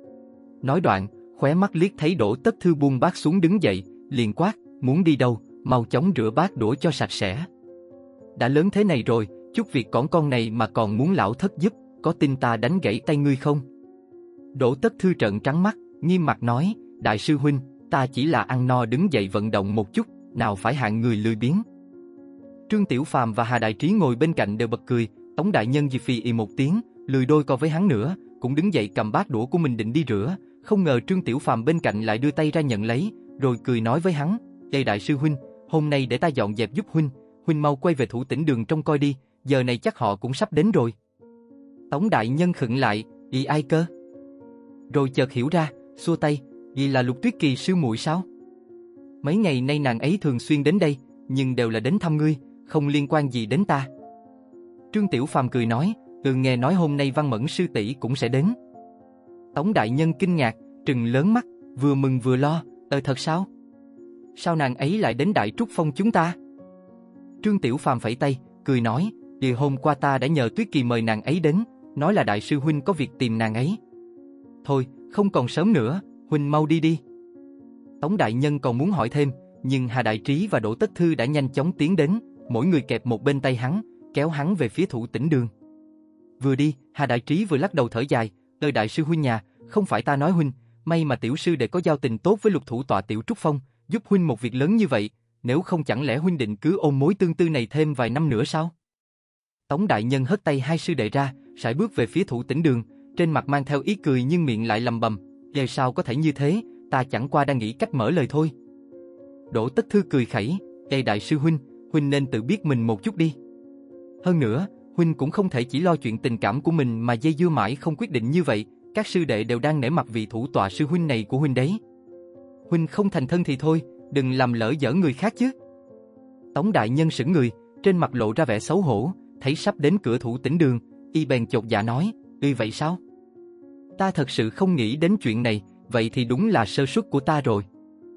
Nói đoạn, khóe mắt liếc thấy Đỗ Tất Thư buông bát xuống đứng dậy, liền quát, muốn đi đâu, mau chóng rửa bát đũa cho sạch sẽ. Đã lớn thế này rồi, chút việc cỏn con này mà còn muốn lão thất giúp, có tin ta đánh gãy tay ngươi không? Đỗ Tất Thư trợn trắng mắt, nghiêm mặt nói, đại sư huynh, ta chỉ là ăn no đứng dậy vận động một chút, nào phải hạng người lười biếng. Trương Tiểu Phàm và Hà Đại Trí ngồi bên cạnh đều bật cười, Tống Đại Nhân phì một tiếng, lười đôi co với hắn nữa, cũng đứng dậy cầm bát đũa của mình định đi rửa, không ngờ Trương Tiểu Phàm bên cạnh lại đưa tay ra nhận lấy, rồi cười nói với hắn, "Đây đại sư huynh, hôm nay để ta dọn dẹp giúp huynh, huynh mau quay về Thủ Tĩnh Đường trông coi đi, giờ này chắc họ cũng sắp đến rồi." Tống Đại Nhân khựng lại, "Ý ai cơ?" Rồi chợt hiểu ra, xua tay, "Vì là Lục Tuyết Kỳ sư muội sao? Mấy ngày nay nàng ấy thường xuyên đến đây, nhưng đều là đến thăm ngươi, không liên quan gì đến ta." Trương Tiểu Phàm cười nói, nghe nói hôm nay Văn Mẫn sư tỷ cũng sẽ đến." Tống Đại Nhân kinh ngạc, trừng lớn mắt, vừa mừng vừa lo, thật sao? Sao nàng ấy lại đến Đại Trúc Phong chúng ta?" Trương Tiểu Phàm phẩy tay, cười nói, hôm qua ta đã nhờ Tuyết Kỳ mời nàng ấy đến, nói là đại sư huynh có việc tìm nàng ấy. Thôi, không còn sớm nữa, huynh mau đi đi." Tống Đại Nhân còn muốn hỏi thêm, nhưng Hà Đại Trí và Đỗ Tất Thư đã nhanh chóng tiến đến, mỗi người kẹp một bên tay hắn, kéo hắn về phía Thủ Tĩnh Đường. Vừa đi, Hà Đại Trí vừa lắc đầu thở dài, đại sư huynh nhà, không phải ta nói huynh, may mà tiểu sư đệ có giao tình tốt với Lục thủ tọa Tiểu Trúc Phong, giúp huynh một việc lớn như vậy, nếu không chẳng lẽ huynh định cứ ôm mối tương tư này thêm vài năm nữa sao? Tống Đại Nhân hất tay hai sư đệ ra, sải bước về phía Thủ Tĩnh Đường, trên mặt mang theo ý cười nhưng miệng lại lầm bầm, "Về sao có thể như thế, ta chẳng qua đang nghĩ cách mở lời thôi." Đỗ Tất Thư cười khẩy, "Đại sư huynh, huynh nên tự biết mình một chút đi. Hơn nữa, Huynh cũng không thể chỉ lo chuyện tình cảm của mình mà dây dưa mãi không quyết định như vậy, các sư đệ đều đang nể mặt vị thủ tọa sư huynh này của huynh đấy. Huynh không thành thân thì thôi, đừng làm lỡ dở người khác chứ. Tống đại nhân sững người, trên mặt lộ ra vẻ xấu hổ, thấy sắp đến cửa Thủ Tĩnh Đường, y bèn chột dạ nói, vậy sao? Ta thật sự không nghĩ đến chuyện này, vậy thì đúng là sơ suất của ta rồi.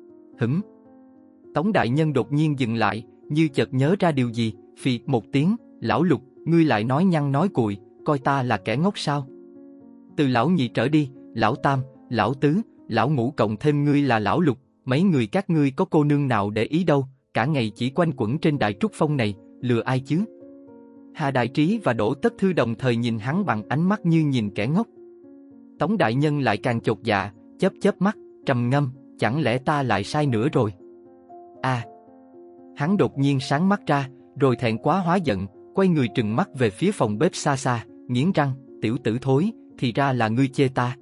Tống đại nhân đột nhiên dừng lại, như chợt nhớ ra điều gì, phì một tiếng, lão Lục, ngươi lại nói nhăng nói cuội, coi ta là kẻ ngốc sao? Từ lão nhị trở đi, lão tam, lão tứ, lão ngũ cộng thêm ngươi là lão Lục, mấy người các ngươi có cô nương nào để ý đâu, cả ngày chỉ quanh quẩn trên Đại Trúc Phong này, lừa ai chứ? Hà Đại Trí và Đỗ Tất Thư đồng thời nhìn hắn bằng ánh mắt như nhìn kẻ ngốc. Tống đại nhân lại càng chột dạ, chớp mắt, trầm ngâm, chẳng lẽ ta lại sai nữa rồi? Hắn đột nhiên sáng mắt ra, rồi thẹn quá hóa giận, quay người trừng mắt về phía phòng bếp xa xa, nghiến răng, tiểu tử thối, thì ra là ngươi chê ta.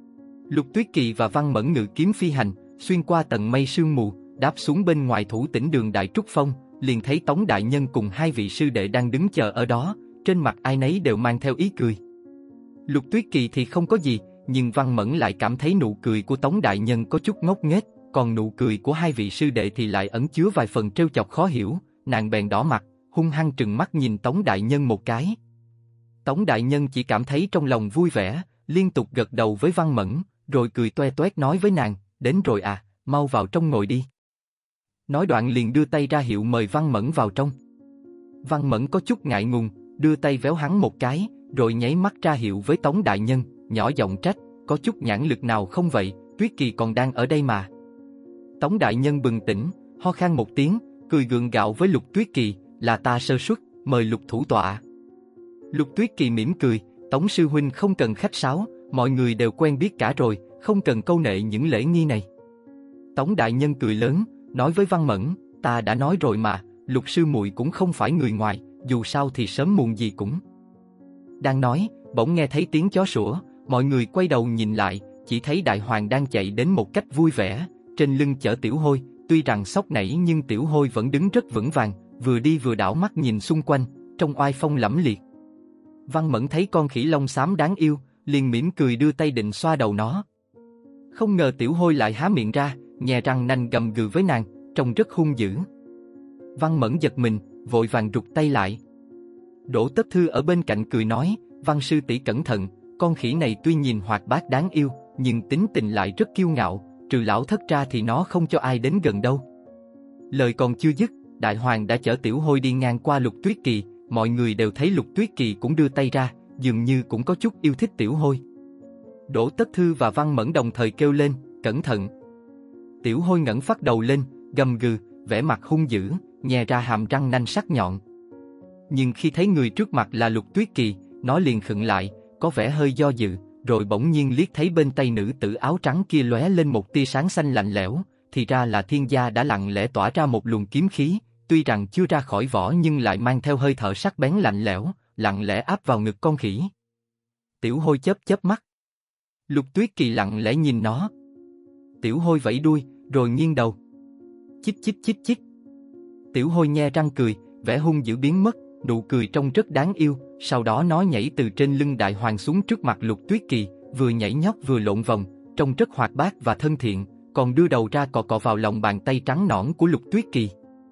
Lục Tuyết Kỳ và Văn Mẫn ngự kiếm phi hành, xuyên qua tầng mây sương mù, đáp xuống bên ngoài Thủ Tĩnh Đường Đại Trúc Phong, liền thấy Tống đại nhân cùng hai vị sư đệ đang đứng chờ ở đó, trên mặt ai nấy đều mang theo ý cười. Lục Tuyết Kỳ thì không có gì, nhưng Văn Mẫn lại cảm thấy nụ cười của Tống đại nhân có chút ngốc nghếch, còn nụ cười của hai vị sư đệ thì lại ẩn chứa vài phần trêu chọc khó hiểu, nàng bèn đỏ mặt, hung hăng trừng mắt nhìn Tống đại nhân một cái. Tống đại nhân chỉ cảm thấy trong lòng vui vẻ, liên tục gật đầu với Văn Mẫn, rồi cười toe toét nói với nàng, đến rồi à, mau vào trong ngồi đi. Nói đoạn liền đưa tay ra hiệu mời Văn Mẫn vào trong. Văn Mẫn có chút ngại ngùng, đưa tay véo hắn một cái, rồi nháy mắt ra hiệu với Tống đại nhân, nhỏ giọng trách, có chút nhãn lực nào không vậy, Tuyết Kỳ còn đang ở đây mà. Tống đại nhân bừng tỉnh, ho khan một tiếng, cười gượng gạo với Lục Tuyết Kỳ, là ta sơ suất, mời Lục thủ tọa. Lục Tuyết Kỳ mỉm cười, Tống sư huynh không cần khách sáo, mọi người đều quen biết cả rồi, không cần câu nệ những lễ nghi này. Tống đại nhân cười lớn, nói với Văn Mẫn, ta đã nói rồi mà, Lục sư muội cũng không phải người ngoài, dù sao thì sớm muộn gì cũng. Đang nói, bỗng nghe thấy tiếng chó sủa, mọi người quay đầu nhìn lại, chỉ thấy Đại Hoàng đang chạy đến một cách vui vẻ, trên lưng chở Tiểu Hôi, tuy rằng sốc nảy nhưng Tiểu Hôi vẫn đứng rất vững vàng, vừa đi vừa đảo mắt nhìn xung quanh, trông oai phong lẫm liệt. Văn Mẫn thấy con khỉ lông xám đáng yêu, liền mỉm cười đưa tay định xoa đầu nó. Không ngờ Tiểu Hôi lại há miệng ra, nhè răng nanh gầm gừ với nàng, trông rất hung dữ. Văn Mẫn giật mình, vội vàng rụt tay lại. Đỗ Tất Thư ở bên cạnh cười nói, Văn sư tỷ cẩn thận, con khỉ này tuy nhìn hoạt bát đáng yêu, nhưng tính tình lại rất kiêu ngạo, trừ lão thất ra thì nó không cho ai đến gần đâu. Lời còn chưa dứt, Đại Hoàng đã chở Tiểu Hôi đi ngang qua Lục Tuyết Kỳ, mọi người đều thấy Lục Tuyết Kỳ cũng đưa tay ra, dường như cũng có chút yêu thích Tiểu Hôi. Đỗ Tất Thư và Văn Mẫn đồng thời kêu lên, cẩn thận. Tiểu Hôi ngẩng phát đầu lên, gầm gừ, vẻ mặt hung dữ, nhè ra hàm răng nanh sắc nhọn. Nhưng khi thấy người trước mặt là Lục Tuyết Kỳ, nó liền khựng lại, có vẻ hơi do dự, rồi bỗng nhiên liếc thấy bên tay nữ tử áo trắng kia lóe lên một tia sáng xanh lạnh lẽo, thì ra là Thiên Gia đã lặng lẽ tỏa ra một luồng kiếm khí, tuy rằng chưa ra khỏi vỏ nhưng lại mang theo hơi thở sắc bén lạnh lẽo, lặng lẽ áp vào ngực con khỉ. Tiểu Hôi chớp mắt. Lục Tuyết Kỳ lặng lẽ nhìn nó. Tiểu Hôi vẫy đuôi, rồi nghiêng đầu. Chích chích chích chích. Tiểu Hôi nhe răng cười, vẻ hung dữ biến mất, nụ cười trông rất đáng yêu. Sau đó nó nhảy từ trên lưng Đại Hoàng xuống trước mặt Lục Tuyết Kỳ, vừa nhảy nhót vừa lộn vòng, trông rất hoạt bát và thân thiện, còn đưa đầu ra cọ cọ vào lòng bàn tay trắng nõn của Lục Tuyết Kỳ.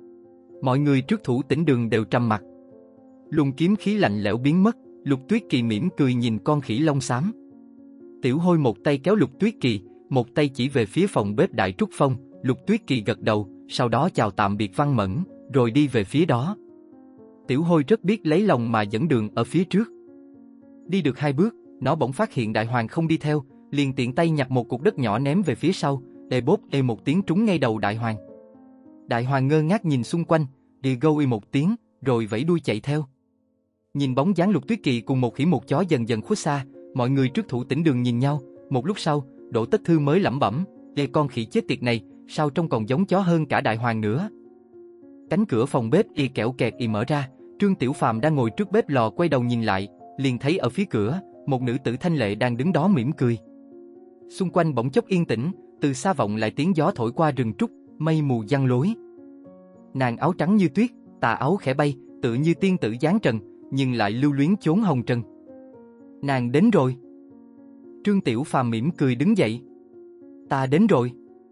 Mọi người trước Thủ Tĩnh Đường đều trầm mặc. Luồng kiếm khí lạnh lẽo biến mất, Lục Tuyết Kỳ mỉm cười nhìn con khỉ lông xám. Tiểu Hôi một tay kéo Lục Tuyết Kỳ, một tay chỉ về phía phòng bếp Đại Trúc Phong. Lục Tuyết Kỳ gật đầu, sau đó chào tạm biệt Văn Mẫn, rồi đi về phía đó. Tiểu Hôi rất biết lấy lòng mà dẫn đường ở phía trước. Đi được 2 bước, nó bỗng phát hiện Đại Hoàng không đi theo, liền tiện tay nhặt một cục đất nhỏ ném về phía sau, bốp một tiếng trúng ngay đầu Đại Hoàng. Đại Hoàng ngơ ngác nhìn xung quanh, gâu một tiếng, rồi vẫy đuôi chạy theo. Nhìn bóng dáng Lục Tuyết Kỳ cùng một khỉ một chó dần dần khuất xa, mọi người trước Thủ Tĩnh Đường nhìn nhau. Một lúc sau, Đỗ Tất Thư mới lẩm bẩm, con khỉ chết tiệt này, sao trông còn giống chó hơn cả Đại Hoàng nữa. Cánh cửa phòng bếp kẹo kẹt mở ra, Trương Tiểu Phàm đang ngồi trước bếp lò quay đầu nhìn lại, liền thấy ở phía cửa, một nữ tử thanh lệ đang đứng đó mỉm cười. Xung quanh bỗng chốc yên tĩnh, từ xa vọng lại tiếng gió thổi qua rừng trúc, mây mù giăng lối. Nàng áo trắng như tuyết, tà áo khẽ bay, tự như tiên tử giáng trần, nhưng lại lưu luyến chốn hồng trần. Nàng đến rồi. Trương Tiểu Phàm mỉm cười đứng dậy. Ta đến rồi.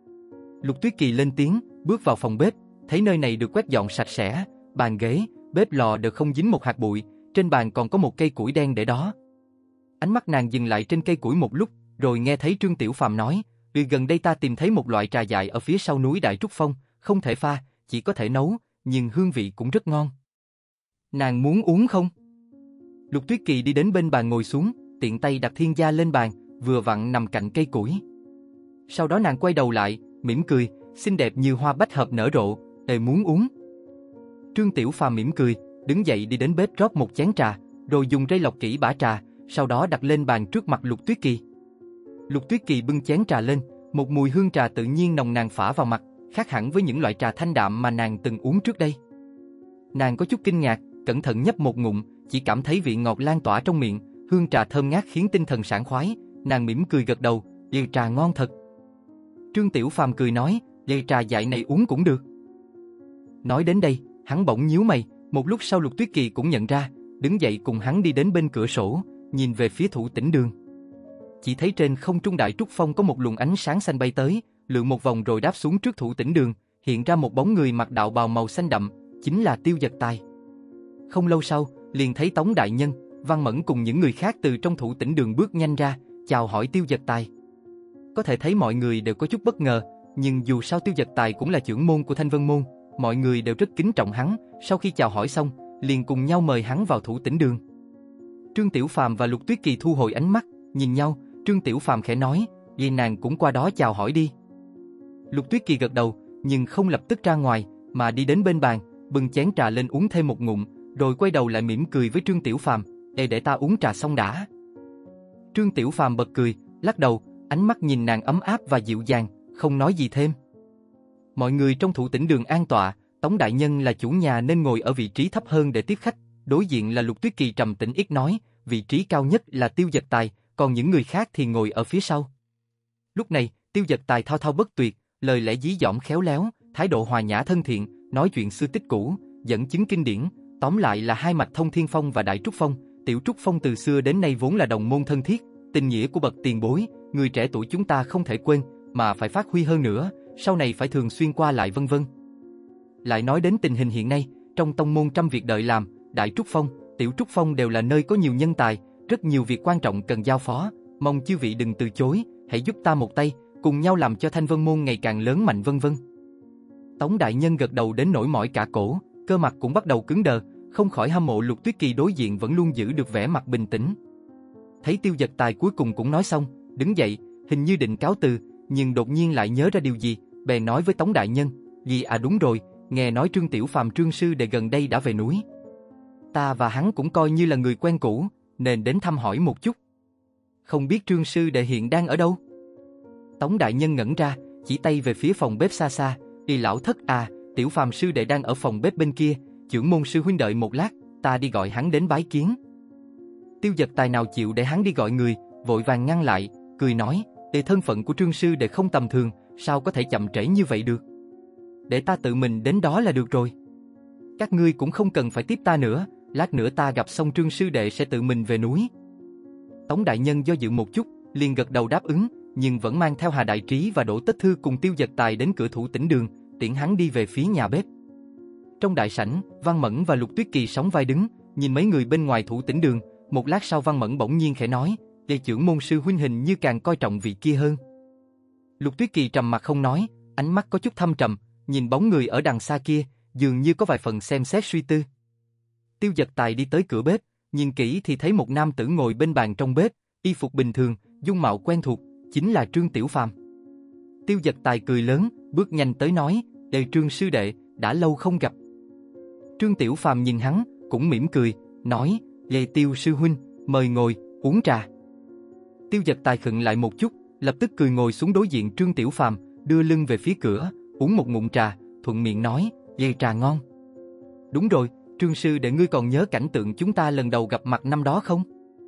Lục Tuyết Kỳ lên tiếng, bước vào phòng bếp, thấy nơi này được quét dọn sạch sẽ, bàn ghế, bếp lò đều không dính một hạt bụi, trên bàn còn có một cây củi đen để đó. Ánh mắt nàng dừng lại trên cây củi một lúc, rồi nghe thấy Trương Tiểu Phàm nói, gần đây ta tìm thấy một loại trà dại ở phía sau núi Đại Trúc Phong, không thể pha, chỉ có thể nấu, nhưng hương vị cũng rất ngon. Nàng muốn uống không? Lục Tuyết Kỳ đi đến bên bàn ngồi xuống, tiện tay đặt thiên gia lên bàn, vừa vặn nằm cạnh cây củi. Sau đó nàng quay đầu lại, mỉm cười, xinh đẹp như hoa bách hợp nở rộ, muốn uống. Trương Tiểu Phàm mỉm cười, đứng dậy đi đến bếp rót một chén trà, rồi dùng rây lọc kỹ bã trà, sau đó đặt lên bàn trước mặt Lục Tuyết Kỳ. Lục Tuyết Kỳ bưng chén trà lên, một mùi hương trà tự nhiên nồng nàn phả vào mặt, khác hẳn với những loại trà thanh đạm mà nàng từng uống trước đây. Nàng có chút kinh ngạc, cẩn thận nhấp một ngụm, chỉ cảm thấy vị ngọt lan tỏa trong miệng, hương trà thơm ngát khiến tinh thần sảng khoái, nàng mỉm cười gật đầu, trà ngon thật. Trương Tiểu Phàm cười nói, trà dại này uống cũng được. Nói đến đây, hắn bỗng nhíu mày, một lúc sau Lục Tuyết Kỳ cũng nhận ra, đứng dậy cùng hắn đi đến bên cửa sổ, nhìn về phía Thủ Tĩnh Đường. Chỉ thấy trên không trung Đại Trúc Phong có một luồng ánh sáng xanh bay tới, lượn một vòng rồi đáp xuống trước Thủ Tĩnh Đường, hiện ra một bóng người mặc đạo bào màu xanh đậm, chính là Tiêu Dật Tài. Không lâu sau, liền thấy Tống đại nhân, Văn Mẫn cùng những người khác từ trong Thủ Tĩnh Đường bước nhanh ra, chào hỏi Tiêu Dật Tài. Có thể thấy mọi người đều có chút bất ngờ, nhưng dù sao Tiêu Dật Tài cũng là trưởng môn của Thanh Vân Môn, mọi người đều rất kính trọng hắn, sau khi chào hỏi xong, liền cùng nhau mời hắn vào Thủ Tĩnh Đường. Trương Tiểu Phàm và Lục Tuyết Kỳ thu hồi ánh mắt, nhìn nhau, Trương Tiểu Phàm khẽ nói, vậy nàng cũng qua đó chào hỏi đi. Lục Tuyết Kỳ gật đầu, nhưng không lập tức ra ngoài, mà đi đến bên bàn, bưng chén trà lên uống thêm một ngụm, rồi quay đầu lại mỉm cười với Trương Tiểu Phàm, để ta uống trà xong đã. Trương Tiểu Phàm bật cười, lắc đầu, ánh mắt nhìn nàng ấm áp và dịu dàng, không nói gì thêm. Mọi người trong Thủ Tĩnh Đường an tọa, Tống đại nhân là chủ nhà nên ngồi ở vị trí thấp hơn để tiếp khách, đối diện là Lục Tuyết Kỳ trầm tĩnh ít nói, vị trí cao nhất là Tiêu Dật Tài, còn những người khác thì ngồi ở phía sau. Lúc này, Tiêu Dật Tài thao thao bất tuyệt, lời lẽ dí dỏm khéo léo, thái độ hòa nhã thân thiện, nói chuyện xưa tích cũ, dẫn chứng kinh điển, tóm lại là hai mạch thông Thiên Phong và Đại Trúc Phong. Tiểu Trúc Phong từ xưa đến nay vốn là đồng môn thân thiết, tình nghĩa của bậc tiền bối, người trẻ tuổi chúng ta không thể quên, mà phải phát huy hơn nữa, sau này phải thường xuyên qua lại vân vân. Lại nói đến tình hình hiện nay, trong tông môn trăm việc đợi làm, Đại Trúc Phong, Tiểu Trúc Phong đều là nơi có nhiều nhân tài, rất nhiều việc quan trọng cần giao phó, mong chư vị đừng từ chối, hãy giúp ta một tay, cùng nhau làm cho Thanh Vân Môn ngày càng lớn mạnh vân vân. Tống đại nhân gật đầu đến nỗi mỏi cả cổ, cơ mặt cũng bắt đầu cứng đờ, không khỏi hâm mộ Lục Tuyết Kỳ đối diện vẫn luôn giữ được vẻ mặt bình tĩnh. Thấy Tiêu Dật Tài cuối cùng cũng nói xong, đứng dậy, hình như định cáo từ, nhưng đột nhiên lại nhớ ra điều gì, bèn nói với Tống đại nhân, đúng rồi, nghe nói Trương Tiểu Phàm Trương sư đệ gần đây đã về núi. Ta và hắn cũng coi như là người quen cũ, nên đến thăm hỏi một chút. Không biết Trương sư đệ hiện đang ở đâu? Tống đại nhân ngẩn ra, chỉ tay về phía phòng bếp xa xa, lão thất à, Tiểu Phàm sư đệ đang ở phòng bếp bên kia, trưởng môn sư huynh đợi một lát, ta đi gọi hắn đến bái kiến. Tiêu Dật Tài nào chịu để hắn đi gọi người, vội vàng ngăn lại, cười nói, thân phận của Trương sư đệ không tầm thường, sao có thể chậm trễ như vậy được? Để ta tự mình đến đó là được rồi. Các ngươi cũng không cần phải tiếp ta nữa, lát nữa ta gặp xong Trương sư đệ sẽ tự mình về núi. Tống đại nhân do dự một chút, liền gật đầu đáp ứng, nhưng vẫn mang theo Hà Đại Trí và Đỗ Tất Thư cùng Tiêu Dật Tài đến cửa Thủ Tĩnh Đường, tiễn hắn đi về phía nhà bếp. Trong đại sảnh, Văn Mẫn và Lục Tuyết Kỳ sóng vai đứng, nhìn mấy người bên ngoài Thủ Tĩnh Đường. Một lát sau Văn Mẫn bỗng nhiên khẽ nói, trưởng môn sư huynh hình như càng coi trọng vị kia hơn. Lục Tuyết Kỳ trầm mặt không nói, ánh mắt có chút thâm trầm, nhìn bóng người ở đằng xa kia, dường như có vài phần xem xét suy tư. Tiêu Dật Tài đi tới cửa bếp, nhìn kỹ thì thấy một nam tử ngồi bên bàn trong bếp, y phục bình thường, dung mạo quen thuộc, chính là Trương Tiểu Phàm. Tiêu Dật Tài cười lớn, bước nhanh tới nói, Trương sư đệ, đã lâu không gặp. Trương Tiểu Phàm nhìn hắn, cũng mỉm cười, nói, Tiêu sư huynh, mời ngồi, uống trà. Tiêu Dật Tài khựng lại một chút, lập tức cười ngồi xuống đối diện Trương Tiểu Phàm, đưa lưng về phía cửa, uống một ngụm trà, thuận miệng nói, trà ngon. Đúng rồi, Trương sư đệ ngươi còn nhớ cảnh tượng chúng ta lần đầu gặp mặt năm đó không?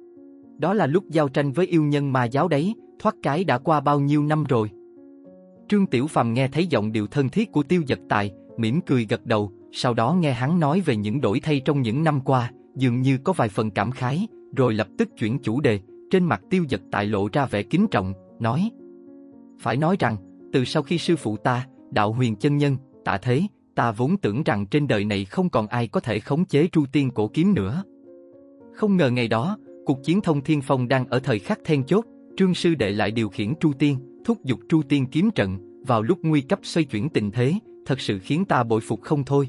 Đó là lúc giao tranh với yêu nhân ma giáo đấy, thoát cái đã qua bao nhiêu năm rồi. Trương Tiểu Phàm nghe thấy giọng điệu thân thiết của Tiêu Dật Tài, mỉm cười gật đầu, sau đó nghe hắn nói về những đổi thay trong những năm qua, dường như có vài phần cảm khái, rồi lập tức chuyển chủ đề, trên mặt Tiêu Dật Tài lộ ra vẻ kính trọng, nói: phải nói rằng, từ sau khi sư phụ ta, Đạo Huyền chân nhân, tạ thế, ta vốn tưởng rằng trên đời này không còn ai có thể khống chế Tru Tiên cổ kiếm nữa. Không ngờ ngày đó, cuộc chiến Thông Thiên Phong đang ở thời khắc then chốt, Trương sư đệ lại điều khiển Tru Tiên, thúc giục Tru Tiên kiếm trận, vào lúc nguy cấp xoay chuyển tình thế, thật sự khiến ta bội phục không thôi.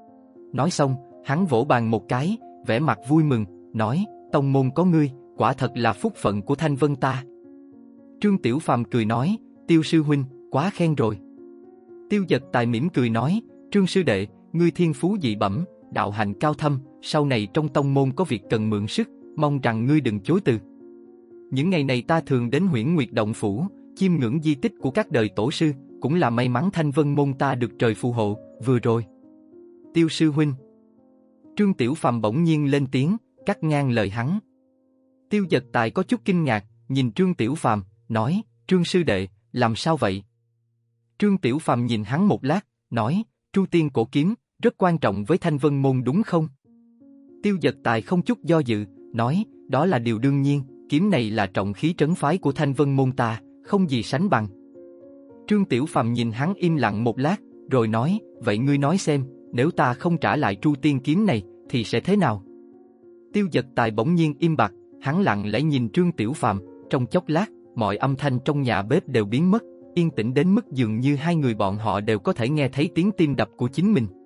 Nói xong, hắn vỗ bàn một cái, vẻ mặt vui mừng, nói: tông môn có ngươi, quả thật là phúc phận của Thanh Vân ta. Trương Tiểu Phàm cười nói: Tiêu sư huynh, quá khen rồi. Tiêu Dật Tài mỉm cười nói: Trương sư đệ, ngươi thiên phú dị bẩm, đạo hạnh cao thâm, sau này trong tông môn có việc cần mượn sức, mong rằng ngươi đừng chối từ. Những ngày này ta thường đến Huyễn Nguyệt Động Phủ, chiêm ngưỡng di tích của các đời tổ sư, cũng là may mắn Thanh Vân môn ta được trời phù hộ, vừa rồi. Tiêu sư huynh. Trương Tiểu Phàm bỗng nhiên lên tiếng, cắt ngang lời hắn. Tiêu Dật Tài có chút kinh ngạc, nhìn Trương Tiểu Phàm, nói: Trương sư đệ, làm sao vậy? Trương Tiểu Phàm nhìn hắn một lát, nói: Tru Tiên cổ kiếm, rất quan trọng với Thanh Vân môn đúng không? Tiêu Dật Tài không chút do dự, nói: đó là điều đương nhiên, kiếm này là trọng khí trấn phái của Thanh Vân môn ta, không gì sánh bằng. Trương Tiểu Phàm nhìn hắn im lặng một lát, rồi nói: vậy ngươi nói xem, nếu ta không trả lại Tru Tiên kiếm này, thì sẽ thế nào? Tiêu Dật Tài bỗng nhiên im bặt, hắn lặng lẽ nhìn Trương Tiểu Phàm, trong chốc lát, mọi âm thanh trong nhà bếp đều biến mất, yên tĩnh đến mức dường như hai người bọn họ đều có thể nghe thấy tiếng tim đập của chính mình.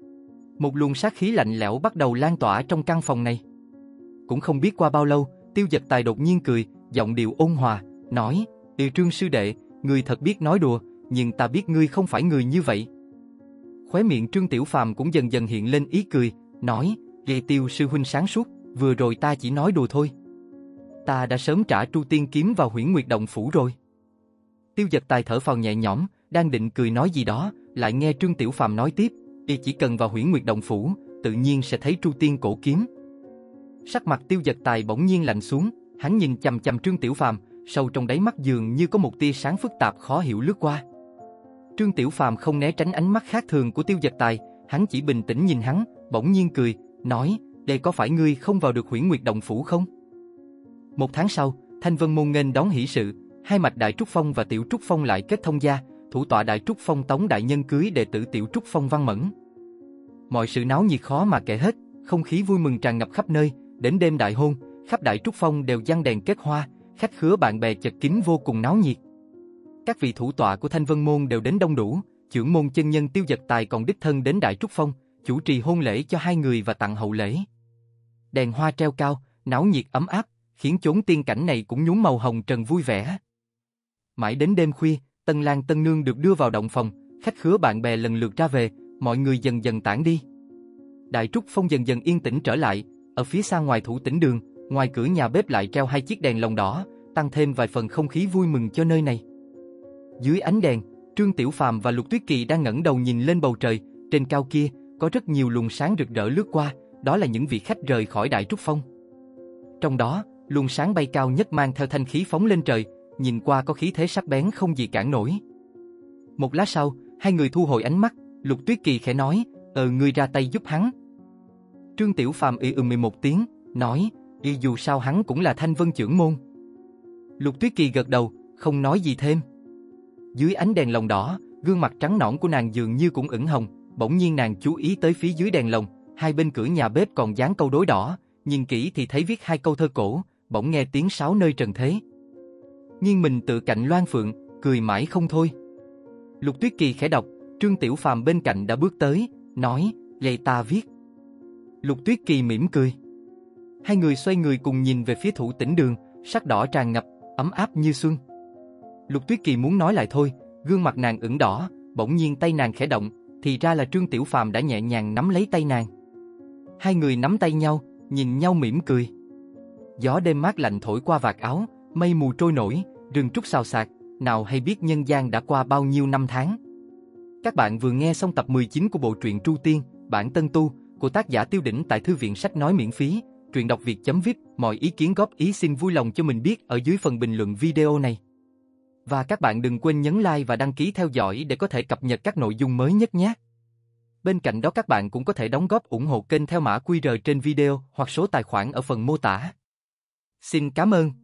Một luồng sát khí lạnh lẽo bắt đầu lan tỏa trong căn phòng này. Cũng không biết qua bao lâu, Tiêu Dật Tài đột nhiên cười, giọng điệu ôn hòa, nói: Trương sư đệ, ngươi thật biết nói đùa, nhưng ta biết ngươi không phải người như vậy. Khóe miệng Trương Tiểu Phàm cũng dần dần hiện lên ý cười, nói: Gây Tiêu sư huynh sáng suốt, vừa rồi ta chỉ nói đùa thôi. Ta đã sớm trả Tru Tiên kiếm vào Huyễn Nguyệt Động Phủ rồi. Tiêu Dật Tài thở phào nhẹ nhõm, đang định cười nói gì đó, lại nghe Trương Tiểu Phàm nói tiếp: chỉ cần vào Huyễn Nguyệt Động Phủ, tự nhiên sẽ thấy Tru Tiên cổ kiếm. Sắc mặt Tiêu Dật Tài bỗng nhiên lạnh xuống, hắn nhìn chằm chằm Trương Tiểu Phàm, sâu trong đáy mắt dường như có một tia sáng phức tạp khó hiểu lướt qua. Trương Tiểu Phàm không né tránh ánh mắt khác thường của Tiêu Dật Tài, hắn chỉ bình tĩnh nhìn hắn, bỗng nhiên cười, nói: đây có phải ngươi không vào được Huyễn Nguyệt Động Phủ không? Một tháng sau, Thanh Vân môn nghênh đón hỷ sự, hai mạch Đại Trúc Phong và Tiểu Trúc Phong lại kết thông gia, thủ tọa Đại Trúc Phong Tống đại nhân cưới đệ tử Tiểu Trúc Phong Văn Mẫn. Mọi sự náo nhiệt khó mà kể hết, không khí vui mừng tràn ngập khắp nơi, đến đêm đại hôn, khắp Đại Trúc Phong đều giăng đèn kết hoa, khách khứa bạn bè chật kín vô cùng náo nhiệt. Các vị thủ tọa của Thanh Vân môn đều đến đông đủ, trưởng môn chân nhân Tiêu Dật Tài còn đích thân đến Đại Trúc Phong, chủ trì hôn lễ cho hai người và tặng hậu lễ. Đèn hoa treo cao, náo nhiệt ấm áp, khiến chốn tiên cảnh này cũng nhuốm màu hồng trần vui vẻ. Mãi đến đêm khuya, tân lang tân nương được đưa vào động phòng, khách khứa bạn bè lần lượt ra về, mọi người dần dần tản đi. Đại Trúc Phong dần dần yên tĩnh trở lại, ở phía xa ngoài thủ tĩnh đường, ngoài cửa nhà bếp lại treo hai chiếc đèn lồng đỏ, tăng thêm vài phần không khí vui mừng cho nơi này. Dưới ánh đèn, Trương Tiểu Phàm và Lục Tuyết Kỳ đang ngẩng đầu nhìn lên bầu trời, trên cao kia có rất nhiều luồng sáng rực rỡ lướt qua, đó là những vị khách rời khỏi Đại Trúc Phong. Trong đó, luồng sáng bay cao nhất mang theo thanh khí phóng lên trời, nhìn qua có khí thế sắc bén không gì cản nổi. Một lát sau, hai người thu hồi ánh mắt, Lục Tuyết Kỳ khẽ nói: ngươi ra tay giúp hắn. Trương Tiểu Phàm một tiếng, nói: dù sao hắn cũng là Thanh Vân trưởng môn. Lục Tuyết Kỳ gật đầu, không nói gì thêm. Dưới ánh đèn lồng đỏ, gương mặt trắng nõn của nàng dường như cũng ửng hồng, bỗng nhiên nàng chú ý tới phía dưới đèn lồng, hai bên cửa nhà bếp còn dán câu đối đỏ, nhìn kỹ thì thấy viết hai câu thơ cổ, bỗng nghe tiếng sáo nơi trần thế. Nghiêng mình tựa cạnh loan phượng, cười mãi không thôi. Lục Tuyết Kỳ khẽ đọc, Trương Tiểu Phàm bên cạnh đã bước tới, nói: "Vậy ta viết." Lục Tuyết Kỳ mỉm cười. Hai người xoay người cùng nhìn về phía thủ tĩnh đường, sắc đỏ tràn ngập, ấm áp như xuân. Lục Tuyết Kỳ muốn nói lại thôi, gương mặt nàng ửng đỏ, bỗng nhiên tay nàng khẽ động, thì ra là Trương Tiểu Phàm đã nhẹ nhàng nắm lấy tay nàng. Hai người nắm tay nhau, nhìn nhau mỉm cười. Gió đêm mát lạnh thổi qua vạt áo, mây mù trôi nổi, rừng trúc xào xạc, nào hay biết nhân gian đã qua bao nhiêu năm tháng. Các bạn vừa nghe xong tập 19 của bộ truyện Tru Tiên, bản Tân Tu, của tác giả Tiêu Đỉnh tại thư viện sách nói miễn phí, truyện đọc việt.vip. Mọi ý kiến góp ý xin vui lòng cho mình biết ở dưới phần bình luận video này. Và các bạn đừng quên nhấn like và đăng ký theo dõi để có thể cập nhật các nội dung mới nhất nhé. Bên cạnh đó các bạn cũng có thể đóng góp ủng hộ kênh theo mã QR trên video hoặc số tài khoản ở phần mô tả. Xin cảm ơn.